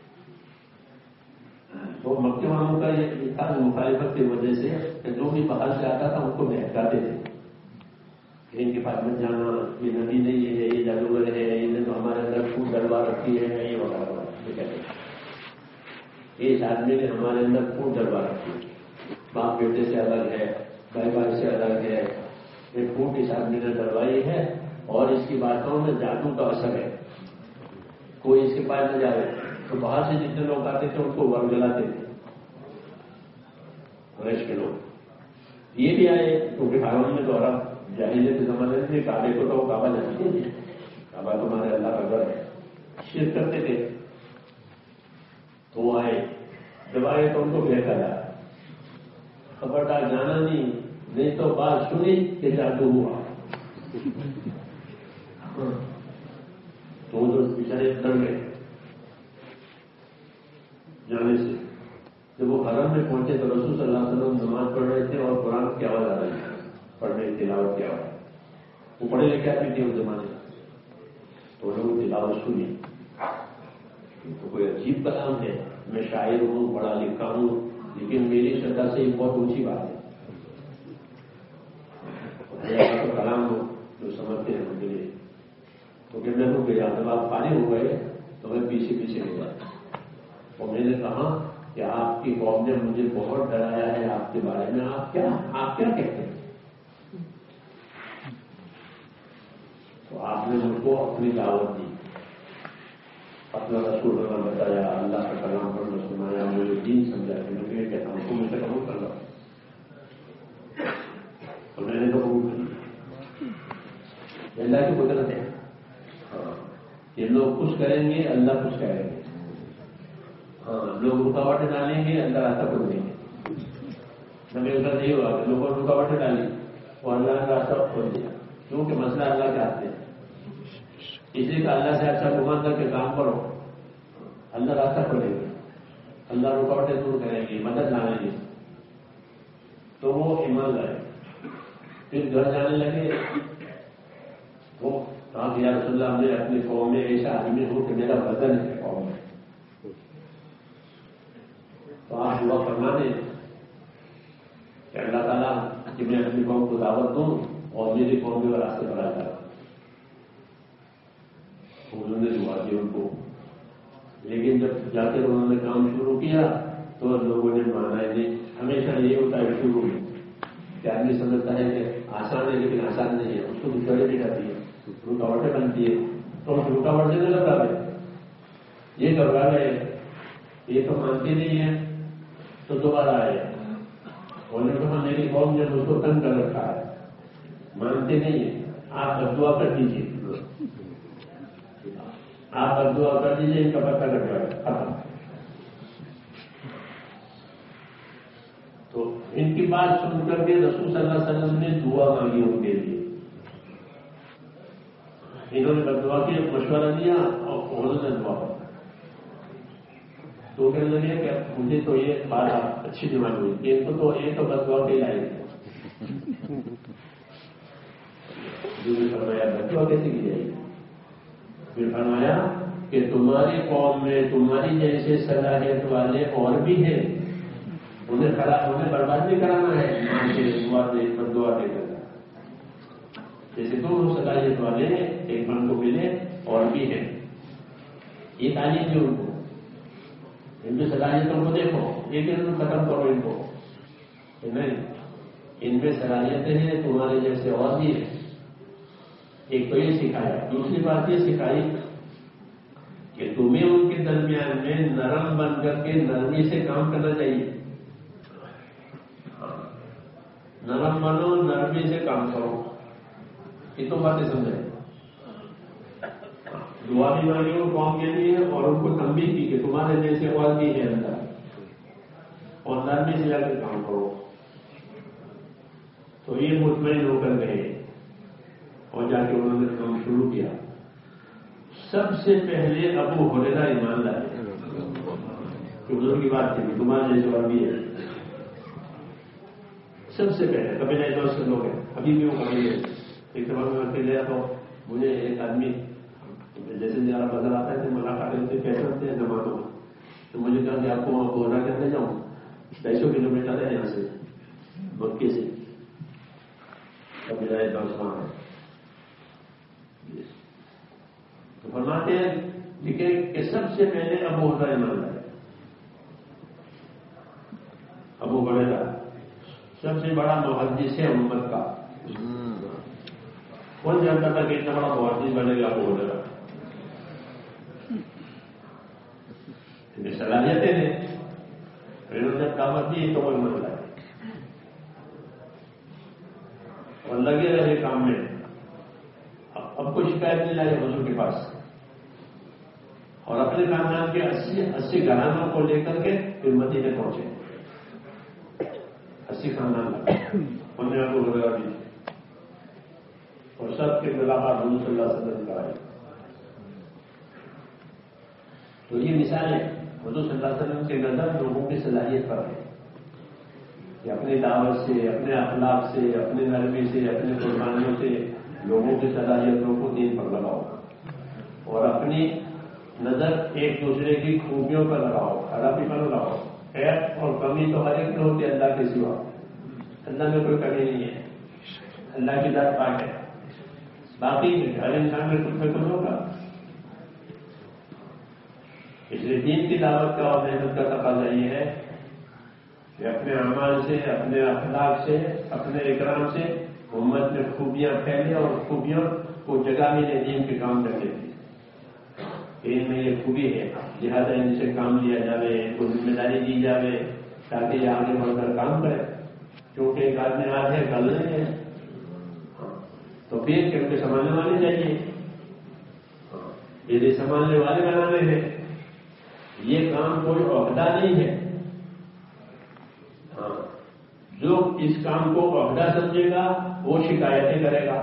تو مکے والوں کا یہ تھا مخالفت کی وجہ سے کہ جو بھی باہر سے آتا تھا ان کو بہتاتے تھے کہ ان کے پاس مت جانا, یہ نبی نہیں ہے, یہ جادوگر ہے, انہیں تو ہمارے اندر خوب ڈلوا رکھی ہے, یہ وغیرہ وغیرہ. اس آدمی نے ہمارے اندر خوب ڈلوا رکھی ہے, باپ بیٹے سے الگ ہے, بھائی بھائی سے الگ ہے, یہ خوب اس آدمی نے ڈلوائی ہے. اور اس کی باتوں میں جادو کا اثر ہے. کوئی اس کے پاس نہ جائے تو باہر سے جتنے لوگ آتے تھے ان کو ورگلاتے تھے قریش کے لوگ. یہ بھی آئے کیونکہ بھائیوں میں تو عرب جاہلیت کے زمانے میں کعبے کو تو کعبہ جانتے تھے, کعبہ تمہارے اللہ کا گھر ہے, شرک کرتے تھے. تو وہ آئے, جب آئے تو ان کو بہتر آیا, خبردار جانا نہیں, نہیں تو بات سنی کہ جادو ہوا. تو جو بیچارے ڈر گئے جانے سے. جب وہ حرم میں پہنچے تو رسول صلی اللہ علیہ وسلم نماز پڑھ رہے تھے اور قرآن کی آواز آ رہی تھی, پڑھنے تلاوت کی آواز. وہ پڑھے لکھے آدمی تھے اس زمانے میں, تو انہوں نے تلاوت سنی. تو کوئی عجیب کلام ہے، میں شاعر ہوں، پڑھا لکھا ہوں، لیکن میری شرح سے یہ بہت اونچی بات ہے. اللہ کا کلام ہو جو سمجھتے ہیں ان کے لیے. تو کہ میں رک گیا، جب آپ فارغ ہو گئے تو میں پیچھے پیچھے گیا اور میں نے کہا کہ آپ کی قوم نے مجھے بہت ڈرایا ہے آپ کے بارے میں، آپ کیا آپ کیا کہتے ہیں؟ تو آپ نے مجھ کو اپنی دعوت دی، اپنا رسول اللہ بتایا، اللہ کا کلام پڑھنا سنایا، مجھے دین سمجھایا. میں یہ کہتا ہوں تو مجھ سے قبول کر لو. تو میں نے تو قبول کر لیا. اللہ کی قدرت ہے. ہاں یہ لوگ کچھ کریں گے، اللہ کچھ کریں گے. ہاں لوگ رکاوٹیں ڈالیں گے، اللہ راستہ کھول دیں گے. نبی ادھر نہیں ہوا کہ لوگوں نے رکاوٹیں ڈالی اور اللہ نے راستہ کھول دیا، کیونکہ مسئلہ اللہ کے ہاتھ میں ہے. اس لیے کہ اللہ سے اچھا گمان کر کے کام کرو، اللہ راستہ کھولے گا، اللہ رکاوٹیں دور کریں گے، مدد لانے گے. تو وہ ایمان لائے. پھر گھر جانے لگے، وہ کہا کہ یا رسول اللہ میں اپنی قوم میں ایسا آدمی ہوں کہ میرا وزن ہے قوم میں. تو آپ دعا فرمانے کہ اللہ تعالیٰ کہ میں اپنی قوم کو دعوت دوں اور میری قوم بھی راستے پر آ جائے. انہوں نے دعا دی ان کو، لیکن جب جا کر انہوں نے کام شروع کیا تو لوگوں نے مانا ہی نہیں. ہمیشہ یہ ہوتا ہے شروع میں کہ آدمی سمجھتا ہے کہ آسان ہے، لیکن آسان نہیں ہے. اس کو دشواری بھی جاتی ہے، رکاوٹیں بنتی ہے. تو ہم رکاوٹ سے نہیں لگا رہے، یہ کروا رہے، یہ تو مانتے نہیں ہے. تو دوبارہ آئے، انہوں نے کہا میری قوم نے مجھ کو تنگ کر رکھا ہے، مانتے نہیں ہیں. آپ دعا کر دیجیے، آپ دعا کر دیجیے، ان کا پتہ لگ جائے ختم. تو ان کی بات سن کر کے رسول صلی اللہ علیہ وسلم نے دعا مانگی ان کے لیے. انہوں نے دعا کی، مشورہ دیا اور انہوں نے دعا کرا. تو کہنے لگے کہ مجھے تو یہ بات آپ اچھی دماغ ہوئی کہ ان کو تو ایک تو بس دعا کے لائے گی. فرمایا دعا کیسے کی جائے گی؟ پھر فرمایا کہ تمہاری قوم میں تمہاری جیسے صلاحیت والے اور بھی ہیں، انہیں خراب انہیں برباد نہیں کرانا ہے. مان کے دعا دے کر دعا دے کر جیسے دو صلاحیت والے ایک من کو ملے اور بھی ہیں. یہ تعلیم دی ان کو، ان کی صلاحیتوں کو دیکھو، ایک دن ختم کرو ان کو. نہیں، ان میں صلاحیتیں ہیں تمہارے جیسے اور بھی ہیں. ایک تو یہ سکھایا، دوسری بات یہ سکھائی کہ تمہیں ان کے درمیان میں نرم بن کر کے نرمی سے کام کرنا چاہیے. نرم بنو، نرمی سے کام کرو. یہ تو باتیں سمجھیں. دعا بھی مانگی ان قوم کے لیے اور ان کو تنبیہ کی کہ تمہارے جیسے اور بھی ہے اندر، اور نرمی سے جا کے کام کرو. تو یہ مطمئن ہو کر گئے اور جا کے انہوں نے کام شروع کیا. سب سے پہلے ابو ہریرہ ایمان لائے. حضور کی بات تھی تمہارے جیسے اور بھی ہے. سب سے پہلے کبھی نہیں دوست سے لوگ ہیں، ابھی بھی وہ کبھی ہے. ایک دفعہ میں پھر گیا تو مجھے ایک آدمی جیسے زیادہ بدل آتا ہے تو ملاقات ہوتے کیسے ہوتے ہیں زمانوں میں. تو مجھے کہا کہ آپ کو وہاں گورا کرنے جاؤں، ڈھائی سو کلو میٹر ہے یہاں سے مکے سے. کبھی رہے دوست وہاں ہے. تو فرماتے ہیں لکھے کہ سب سے پہلے ابو ہریرہ ایمان لائے. ابو ہریرہ سب سے بڑا محدث ہے امت کا. کون جانتا تھا کہ اتنا بڑا محدث بنے گا ابو ہریرہ؟ صلاحیتیں ہیں. انہوں نے دعوت دی تو وہ ایمان لائے اور لگے رہے کام میں. اب کوئی شکایت نہیں لائی حضور کے پاس، اور اپنے خاندان کے اسی اسی گھرانوں کو لے کر کے پھر مدینے پہنچے. اسی خاندان انہوں نے ابو ہریرہ دی اور سب کے ملاقات حضور صلی اللہ علیہ وسلم کرائے. تو یہ مثال ہے حضور صلی اللہ علیہ وسلم کے نظر لوگوں کی صلاحیت پر ہے کہ اپنی دعوت سے، اپنے اخلاق سے، اپنی نرمی سے، اپنے قربانیوں سے لوگوں کی صلاحیتوں کو دین پر لگاؤ اور اپنی نظر ایک دوسرے کی خوبیوں پر لگاؤ، خرابی پر لگاؤ. خیر اور کمی تو ہر ایک میں ہوتی ہے اللہ کے سوا. اللہ میں کوئی کمی نہیں ہے، اللہ کی ذات پاک ہے. باقی ہر انسان میں کچھ نہ کچھ ہوگا. اس لیے دین کی دعوت کا اور محنت کا تقاضا یہ ہے کہ اپنے اعمال سے، اپنے اخلاق سے، اپنے اکرام سے امت میں خوبیاں پھیلے اور خوبیوں کو جگہ ملے دین کے کام کرنے کی. ان میں یہ خوبی ہے، لہٰذا ان سے کام لیا جائے، ان کو ذمہ داری دی جائے تاکہ یہ آگے بڑھ کر کام کرے. کیونکہ ایک آدمی آج ہے کل نہیں ہے، تو پھر کیونکہ سنبھالنے والے چاہیے. یہ سنبھالنے والے بنانے ہیں. یہ کام کوئی عہدہ نہیں ہے. ہاں، جو اس کام کو عہدہ سمجھے گا وہ شکایتیں کرے گا،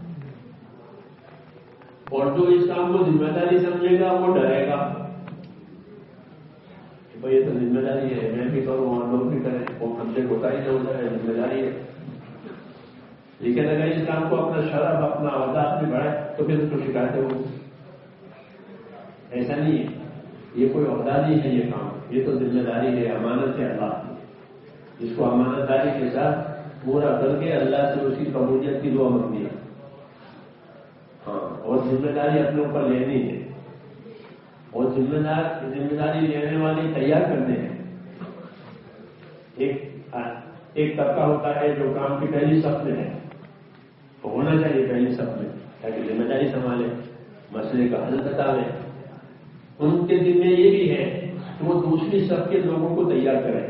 اور جو اس کام کو ذمہ داری سمجھے گا وہ ڈرے گا. بھائی یہ تو ذمہ داری ہے، میں بھی کروں اور لوگ بھی کریں، وہ ہم سے ہوتا ہی نہ ہوتا ہے، ذمہ داری ہے. لیکن اگر اس کام کو اپنا شرف، اپنا عہدہ اپنے بڑھائے تو پھر اس کو شکایتیں ہوں. ایسا نہیں ہے، یہ کوئی عہدہ نہیں ہے. یہ کام یہ تو ذمہ داری ہے، امانت ہے اللہ کی. اس کو امانت داری کے ساتھ پورا کر کے اللہ سے اس کی قبولیت کی دعا مانگنی ہے. ہاں، اور ذمہ داری اپنے اوپر لینی ہے، اور ذمہ دار ذمہ داری لینے والے تیار کرنے ہیں. ایک ایک طبقہ ہوتا ہے جو کام کی پہلی صف میں ہے، تو ہونا چاہیے پہلی صف میں تاکہ ذمہ داری سنبھالے، مسئلے کا حل بتاوے. ان کے دل میں یہ بھی ہے کہ وہ دوسری صف کے لوگوں کو تیار کرے،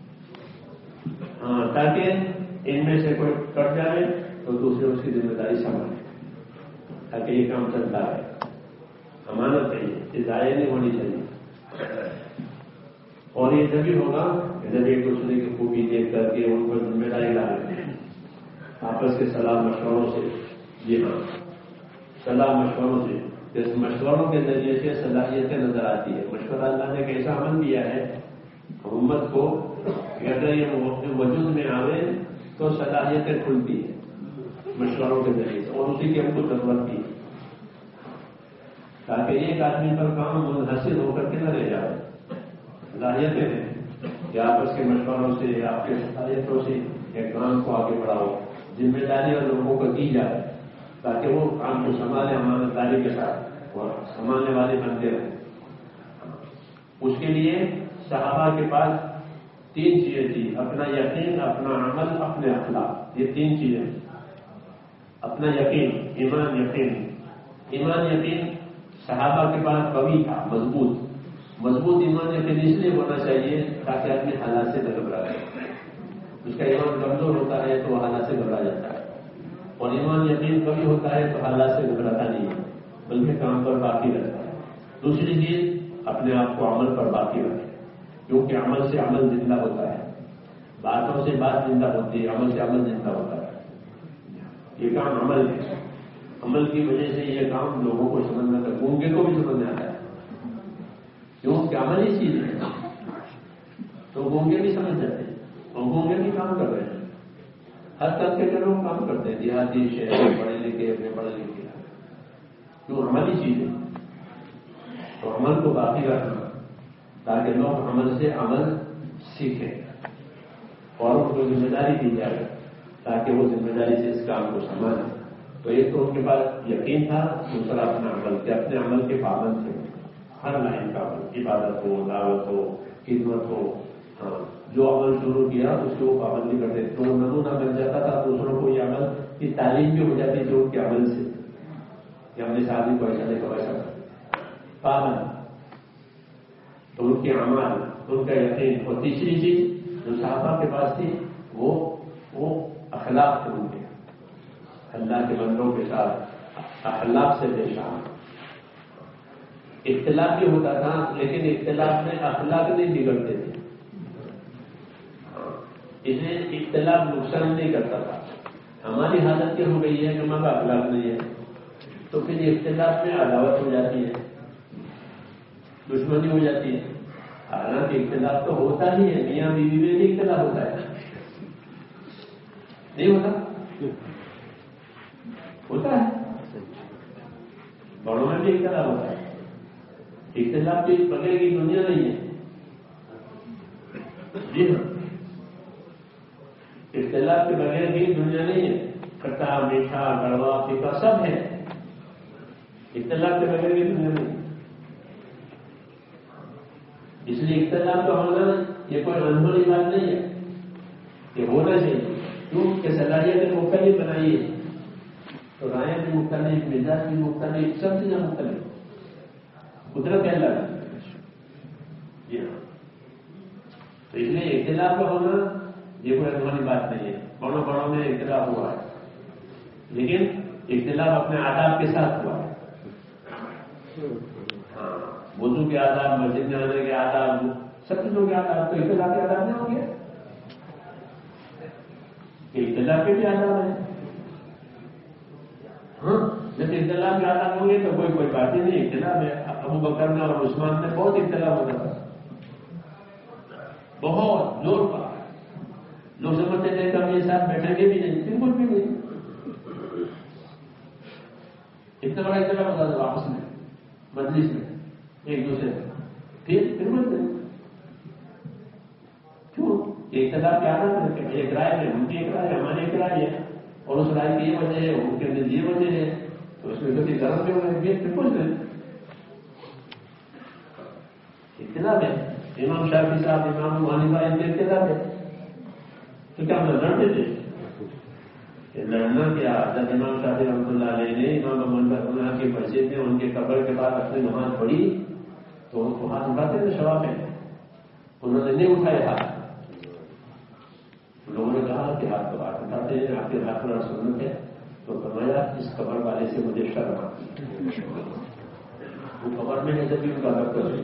ہاں، تاکہ ان میں سے کوئی کٹ جائے تو دوسرے اس کی ذمہ داری سنبھالے، تاکہ یہ کام چلتا ہے. امانت ہے، یہ ضائع نہیں ہونی چاہیے. اور یہ جبھی ہوگا جب ایک دوسرے کی خوبی دیکھ کر کے ان کو ذمہ داری ڈالیں، آپس کے صلاح مشوروں سے. جی ہاں، صلاح مشوروں سے. اس مشوروں کے ذریعے سے صلاحیتیں نظر آتی ہے. مشورہ اللہ نے ایسا عمل دیا ہے امت کو کہ اگر یہ وجود میں آوے تو صلاحیتیں کھلتی ہیں مشوروں کے ذریعے سے، اور اسی کی ہم کو ضرورت بھی ہے تاکہ ایک آدمی پر کام منحصر ہو کر کے نہ رہ جائے. صلاحیتیں ہیں کہ آپس کے مشوروں سے، آپ کے صلاحیتوں سے ایک کام کو آگے بڑھاؤ. ذمہ داریاں لوگوں کو دی جائے تاکہ وہ کام کو سنبھالے امانت داری کے ساتھ اور سنبھالنے والے بنتے رہیں. اس کے لیے صحابہ کے پاس تین چیزیں تھی: اپنا یقین، اپنا عمل، اپنے اخلاق. یہ تین چیزیں. اپنا یقین، ایمان یقین. ایمان یقین صحابہ کے پاس قوی تھا، مضبوط. مضبوط ایمان یقین اس لیے ہونا چاہیے تاکہ آدمی حالات سے نہ گھبرائے. اس کا ایمان کمزور ہوتا ہے تو حالات سے گھبرا جاتا ہے، اور ایمان یقین کبھی ہوتا ہے تو حالات سے گھبراتا نہیں ہے بلکہ کام پر باقی رہتا ہے. دوسری چیز، اپنے آپ کو عمل پر باقی رکھے، کیونکہ عمل سے عمل زندہ ہوتا ہے. باتوں سے بات زندہ ہوتی ہے، عمل سے عمل زندہ ہوتا ہے. یہ کام عمل ہے. عمل کی وجہ سے یہ کام لوگوں کو سمجھنا تھا، گونگے کو بھی سمجھ میں آتا ہے. کیوں کہ عمل ہی چیز ہے تو گونگے بھی سمجھ جاتے ہیں، اور گونگے بھی کام کر رہے ہیں. ہر طبقے کے لوگ کام کرتے ہیں، دیہاتی، شہری، پڑھے لکھے، اپنے پڑھے لکھے. کیوں؟ عمل ہی چیز ہے. تو عمل کو باقی رکھنا تاکہ لوگ عمل سے عمل سیکھیں اور ان کو ذمہ داری دی جائے تاکہ وہ ذمہ داری سے اس کام کو سنبھالیں. تو ایک تو ان کے پاس یقین تھا، دوسرا اپنا عمل کے اپنے عمل کے پابند تھے. ہر لائن کا عمل، عبادت ہو، دعوت ہو، خدمت ہو، ہاں، جو عمل شروع کیا اس کو وہ پابندی کرتے. تو نمونہ بن جاتا تھا دوسروں کو. یہ عمل کی تعلیم بھی ہو جاتی تھی ان کے عمل سے کہ ہم نے شادی کو ایسا دیکھا ویسا پابند. تو ان کے عمل، ان کا یقین. اور تیسری چیز جو صحابہ کے پاس تھی وہ وہ اخلاق تھے ان کے، اللہ کے بندوں کے ساتھ اخلاق سے پیش آنا. اختلاف بھی ہوتا تھا لیکن اختلاف میں اخلاق نہیں بگڑتے تھے. اسے اختلاف نقصان نہیں کرتا تھا. ہماری حالت یہ ہو گئی ہے کہ ہمارا اخلاق نہیں ہے تو پھر اختلاف میں عداوت ہو جاتی ہے، دشمنی ہو جاتی ہے. حالانکہ اختلاف تو ہوتا ہی ہے، میاں بیوی میں بھی اختلاف ہوتا ہے، نہیں ہوتا؟ ہوتا ہے. بڑوں میں بھی اختلاف ہوتا ہے. اختلاف کے بغیر کی دنیا نہیں ہے. جی ہاں، اختلاف کے بغیر کی دنیا نہیں ہے. کھٹا میٹھا کڑوا پھیکا سب ہے، اختلاف کے بغیر کی دنیا نہیں ہے. اس لیے اختلاف کا ہونا یہ کوئی انہونی بات نہیں ہے کہ ہونا چاہیے. کیوں کہ صلاحیتیں مختلف بنائی ہے تو رائے بھی مختلف، مزاج بھی مختلف، سب چیزیں مختلف. قدرت ہے اللہ. جی ہاں، تو اس لیے اختلاف کا ہونا یہ کوئی انہونی بات نہیں ہے. بڑوں بڑوں میں اختلاف ہوا ہے لیکن اختلاف اپنے آداب کے ساتھ ہوا ہے. ہاں، وضو کے آداب، مسجد میں آنے کے آداب، سب چیزوں کے آداب، تو اختلاف کے آداب نہیں ہوں گے. اختلاف کے بھی آداب ہے. ہاں، جب اختلاف کے آداب ہوں گے تو کوئی کوئی بات ہی نہیں. اختلاف ہے. ابو بکر میں اور عثمان میں بہت اختلاف ہوتا تھا، بہت زور کا. لوگ سمجھتے تھے کہ ہم یہ ساتھ بیٹھیں گے بھی نہیں، بالکل بھی نہیں. اتنا بڑا اختلاف ہوتا تھا آپس میں، مجلس میں ایک دوسرے سے. پھر بالکل نہیں. کیوں؟ اختلاف کیا آنا ہے؟ ایک رائے ہے، ان کی ایک رائے ہے، ہماری ایک رائے ہے، اور اس رائے کی یہ وجہ ہے، ان کے اندر یہ وجہ ہے، تو اس میں کبھی گرم بھی ہونا ہے. بالکل نہیں. اختلاف ہے. امام شافعی صاحب، امام ابو حنیفہ، ان کے اختلاف ہے. تو کیا ہم لڑتے تھے؟ لڑنا کیا؟ جب امام شافعی رحمۃ اللہ علیہ نے امام ابو حنیفہ کے مسجد میں ان کے قبر کے بعد اپنی نماز پڑھی تو ان کو ہاتھ اٹھاتے تھے شواب میں. انہوں نے نہیں اٹھائے ہاتھ. لوگوں نے کہا کہ ہاتھ تو ہاتھ اٹھاتے ہیں، آپ کے ہاتھ پر سنت ہے. تو فرمایا اس قبر والے سے مجھے شرم آتی ہے. وہ قبر میں ہے جب بھی ان کا رب کرے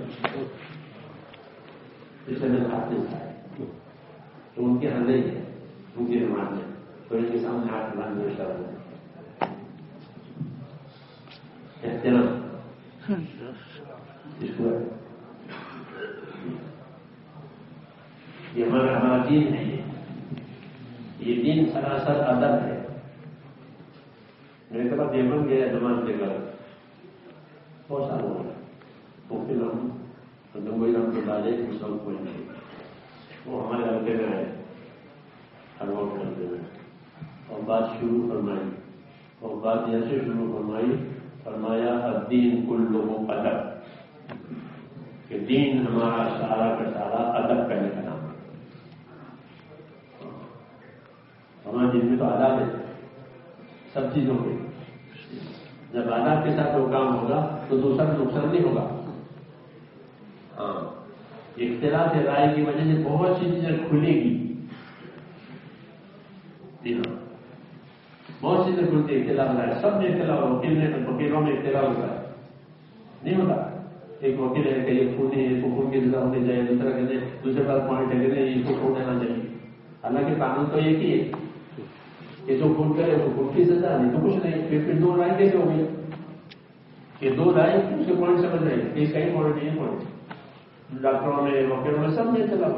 اس نے ہاتھ نہیں اٹھائے تو ان کے یہاں نہیں ہے، ان کی نماز میں تو ان کے سامنے ہاتھ اٹھانے میں شرم ہے. احترام اس کو یہ ہمارا ہمارا دین ہے. یہ دین سراسر ادب ہے. میرے کبھی دیوبند گیا نماز لے کر بہت سال ہو گیا. مفتی محمود گنگوئی رحمۃ اللہ علیہ مسلم کوئی نہیں، وہ ہمارے علاقے میں آئے ہر وقت کرتے ہوئے اور بات شروع فرمائی. اور بات ایسے شروع فرمائی، فرمایا الدین کلہ ادب، کہ دین ہمارا سارا کا سارا ادب کرنے کا نام ہے. ہمارے دن میں تو آداب ہے سب چیزوں کے. جب آداب کے ساتھ وہ کام ہوگا تو دوسرا نقصان نہیں ہوگا. ہاں، اختلاف رائے کی وجہ سے بہت سی چیزیں کھلے گی. جی ہاں، بہت سی چیزیں کھلتی. اختلاف رائے سب میں اختلاف، وکیل میں وکیلوں میں اختلاف ہوتا ہے نہیں ہوتا. ایک وکیل ہے کہ یہ خون ہے، اس کو خون کی سزا ہونی چاہیے، دوسرا کہتے ہیں دوسرے پاس پوائنٹ ہے کہ نہیں اس کو خون دینا چاہیے. حالانکہ قانون تو ایک ہی ہے کہ جو خون کرے وہ خون کی سزا، نہیں تو کچھ نہیں. پھر پھر دو رائے کیسے ہو گئی کہ دو رائے اس کے پوائنٹ سمجھ رہے ہیں کہ اس کا ہی پوائنٹ نہیں پوائنٹ. ڈاکٹروں میں وکیلوں میں سب میں چلا.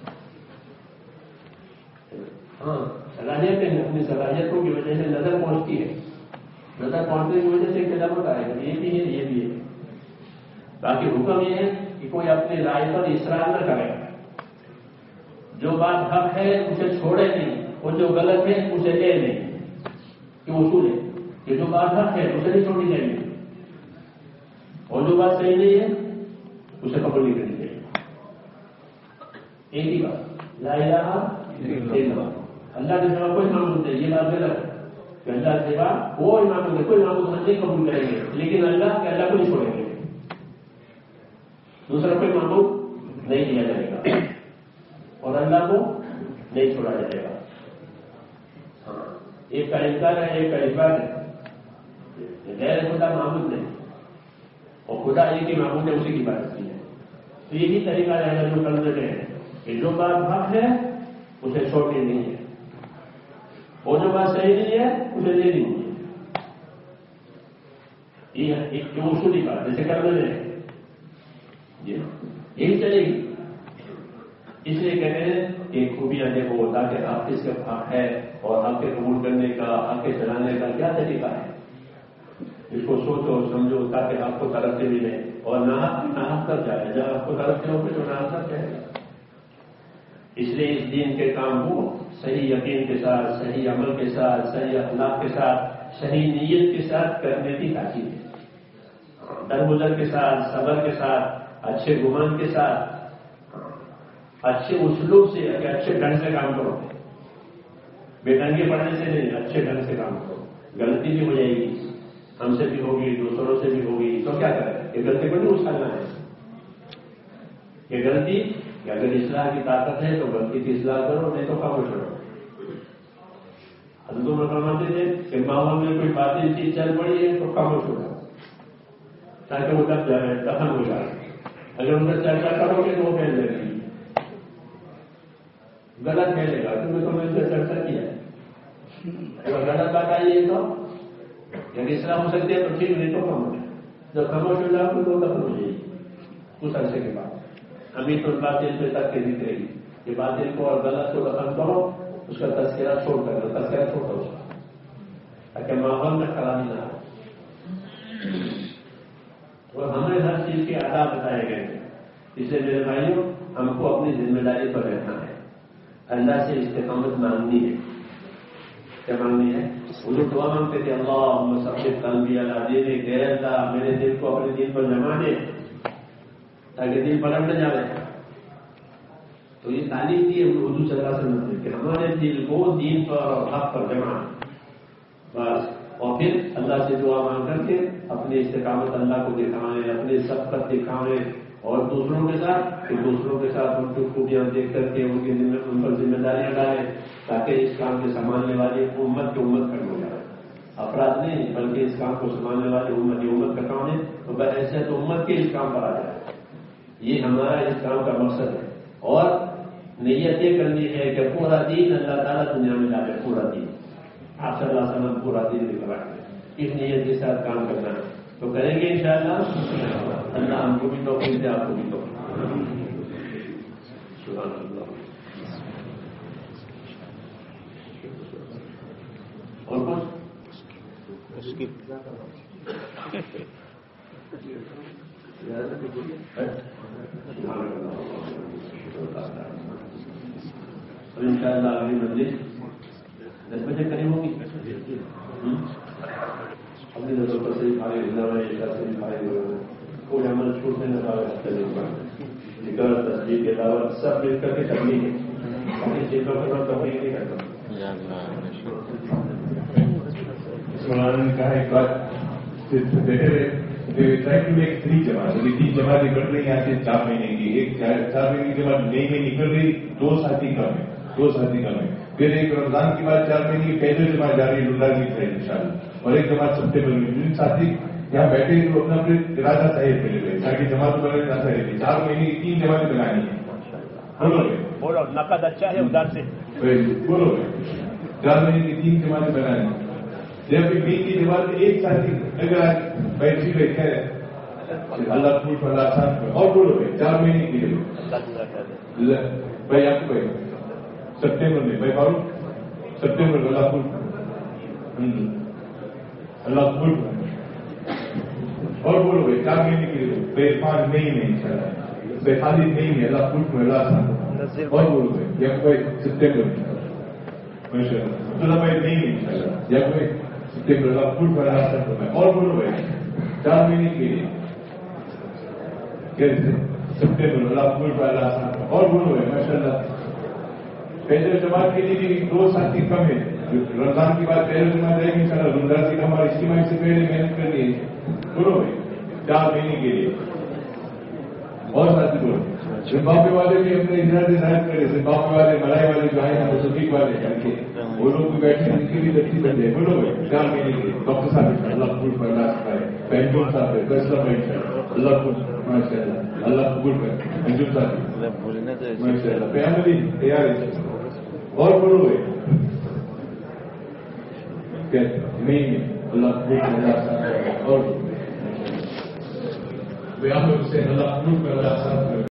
ہاں، صلاحیت ہے، اپنی صلاحیتوں کی وجہ سے نظر پہنچتی ہے. نظر پہنچنے کی وجہ سے اختلاف ہوتا ہے کہ یہ بھی ہے یہ بھی ہے. باقی حکم یہ ہے کہ کوئی اپنی رائے پر اصرار نہ کرے. جو بات حق ہے اسے چھوڑے نہیں، اور جو غلط ہے اسے لے نہیں. کہ اصول ہے کہ جو بات حق ہے اسے نہیں چھوڑنی چاہیے، اور جو بات صحیح نہیں ہے اسے قبول نہیں کرنی چاہیے. ایک ہی بات، لا الہ الا اللہ. اللہ کے سوا کوئی معبود نہیں. یہ بات غلط ہے کہ اللہ کے سوا کوئی معبود نہیں، کوئی معبود ہم نہیں قبول کریں گے، لیکن اللہ کے اللہ کو نہیں چھوڑیں گے. دوسرا کوئی معبود نہیں دیا جائے گا اور اللہ کو نہیں چھوڑا جائے گا. ہاں، ایک کا انکار ہے، ایک کا اثبات ہے. غیر خدا معبود نہیں اور خدا ایک ہی معبود ہے، اسی کی بات کی ہے. تو یہی طریقہ رہے گا جو کرنے میں ہے کہ جو بات حق ہے اسے چھوڑنی نہیں ہے، اور جو بات صحیح نہیں ہے اسے لینی نہیں ہے. یہ ایک اصولی بات جیسے کرنے میں ہے. جی یہی چلے گی. اس لیے کہتے ہیں کہ خوبیاں دیکھو تاکہ آپ کس کا حق ہے اور حق کے قبول کرنے کا، حق کے چلانے کا کیا طریقہ ہے. اس کو سوچو سمجھو تاکہ آپ کو ترقی ملے، اور نہ آپ کر جائے، جب آپ کو ترقی ہوگی تو نہ کر جائے گا۔ اس لیے اس دین کے کام کو صحیح یقین کے ساتھ، صحیح عمل کے ساتھ، صحیح اخلاق کے ساتھ، صحیح نیت کے ساتھ کرنے کی تاکید ہے، درگزر کے ساتھ، صبر کے ساتھ، اچھے گمان کے ساتھ، اچھے اسلوب سے، اچھے ڈھنگ سے کام کرو، بے ڈھنگے پڑھنے سے نہیں، اچھے ڈھنگ سے کام کرو۔ غلطی بھی ہو جائے گی، ہم سے بھی ہوگی، دوسروں سے بھی ہوگی، تو کیا کریں؟ یہ غلطی کو نہیں اچھالنا ہے، یہ غلطی کہ اگر اصلاح کی طاقت ہے تو غلطی کی اصلاح کرو، نہیں تو خاموش رہو۔ حضرت میں فرماتے تھے کہ ماحول میں کوئی باطل چیز چل پڑی ہے تو خاموش ہو جاؤ تاکہ وہ دب جائے، دفن ہو جائے۔ اگر ان کا چرچا کرو گے تو وہ پھیل جائے گی، غلط پھیلے گا، کیونکہ تم نے اس سے چرچا کیا ہے۔ اگر غلط بات آئی ہے تو یعنی اصلاح ہو سکتی ہے تو ٹھیک، نہیں تو خاموش۔ جب خاموش ہو جاؤ تو دفن ہو جائے گی کچھ عرصے کے بعد۔ ابھی تو باطل پہ تک کے نکلے گی، یہ باطل کو اور غلط کو دفن کرو، اس کا تذکرہ چھوڑ کر دو، تذکرہ چھوڑ دو اس کا، تاکہ ماحول میں خرابی نہ ہو۔ اور ہمیں ہر چیز کے آداب بتائے گئے ہیں، اس لیے میرے بھائیوں ہم کو اپنی ذمہ داری پر رہنا ہے، اللہ سے استقامت مانگنی ہے۔ کیا مانگنی ہے؟ وہ جو دعا مانگتے تھے، اللہم ثبت قلبی علی دینک، اے اللہ میرے دل کو اپنے دین پر جما دے تاکہ دل پلٹ نہ جائے۔ تو یہ تعلیم دی ہے حضور صلی اللہ علیہ وسلم نے کہ ہمارے دل کو دین پر اور حق پر جمع بس، اور پھر اللہ سے دعا مانگ کر کے اپنی استقامت اللہ کو دکھائیں، اپنی سبقت دکھائیں، اور دوسروں کے ساتھ کہ دوسروں کے ساتھ ان کی خوبیاں دیکھ کر کے ان کی ان پر ذمہ داریاں ڈالیں تاکہ اس کام کے سنبھالنے والی امت کی امت کھڑی ہو جائے۔ افراد نہیں بلکہ اس کام کو سنبھالنے والی امت کی امت کا کام ہے، تو بحیثیت امت کے اس کام پر آ جائے۔ یہ ہمارا اس کام کا مقصد ہے، اور نیت یہ کرنی ہے کہ پورا دین اللہ تعالیٰ دنیا میں ڈالے، پورا دین آپ صلی اللہ علیہ وسلم پورا دین نکلا ہے، اس نیت کے ساتھ کام کرنا ہے تو کریں گے انشاءاللہ۔ اللہ ہم کو بھی توفیق دے، آپ کو بھی توفیق۔ سبحان اللہ۔ اور کچھ اور ان شاء اللہ اگلی مجلس دس بجے قریب ہوگی، اپنی نظر پر سے کھائے سے کھائے کوئی عمل چھوٹنے نہ پائے، ذکر تصویر کے علاوہ سب مل کر کے تبلیغ ہے، اپنی چیزوں پر تبلیغ نہیں کرتا۔ مولانا نے کہا ایک بات تین جماعت تین جماعتیں کٹ رہی ہیں، آج چار مہینے کی، ایک چار مہینے کی جماعت نئی میں نکل رہی، دو ساتھی کم ہے، دو ساتھی کم ہے۔ پھر ایک رمضان کی بعد چار مہینے کی پہلے جماعت جا رہی ہے لنڈا کی سائڈ انشاءاللہ، اور ایک جماعت سپٹمبر میں۔ ساتھی یہاں بیٹھے تو اپنا اپنے ارادہ صحیح پہلے گئے تاکہ جماعت بنانے نہ صحیح رہی، چار مہینے کی تین جماعتیں بنانی ہیں۔ بولو بولو نقد اچھا ہے ادھر سے بولو چار مہینے کی تین جماعتیں بنانی ہیں۔ جب بھی کی جماعت ایک ساتھی اگر آج بیٹھی بیٹھے اللہ پھول پر اللہ آسان پر، اور بولو بھائی چار مہینے کے لیے بھائی آپ کو بھائی سپٹمبر میں بھائی فاروق سپٹمبر اللہ پھول اللہ پھول اور بولو بھائی چار مہینے کے لیے بھائی پانچ مئی میں ان شاء اللہ بھائی خالی نہیں ہے اللہ پھول پر اللہ آسان، اور بولو بھائی یا بھائی سپٹمبر میں ماشاء اللہ عبداللہ بھائی نہیں ہے ان شاء اللہ یا بھائی سپٹمبر اللہ پھول پر اللہ آسان ہے، اور بولو بھائی چار مہینے کے لیے کیسے سپٹمبر اللہ پھول پر اللہ آسان، اور بولو بھائی ماشاء اللہ۔ پہلے جماعت کے لیے بھی دو ساتھی کم ہے، رمضان کی بعد پہلے جماعت جائے گی ان شاء اللہ، رمضان کی ہمارے اجتماع سے پہلے محنت کرنی ہے، بولو بھائی چار مہینے کے لیے، اور ساتھی بولو۔ زمبابوے والے بھی اپنے اظہار ظاہر کرے، زمبابوے والے ملائی والے جو آئے ہیں موسیقی والے کر کے وہ لوگ بھی بیٹھے ان کی بھی لڑکی بن جائے، بولو بھائی چار مہینے کے لیے۔ ڈاکٹر صاحب اللہ پھول پر اللہ سکھائے، پینجون صاحب ہے فیصلہ بھائی اللہ پھول ماشاء اللہ اللہ قبول کر، پینجون صاحب ماشاء اللہ فیملی تیار ہے، اور بولو بھائی نہیں میں اللہ قبول کر اللہ سکھائے، اور حسین اللہ قبول کر اللہ ساتھ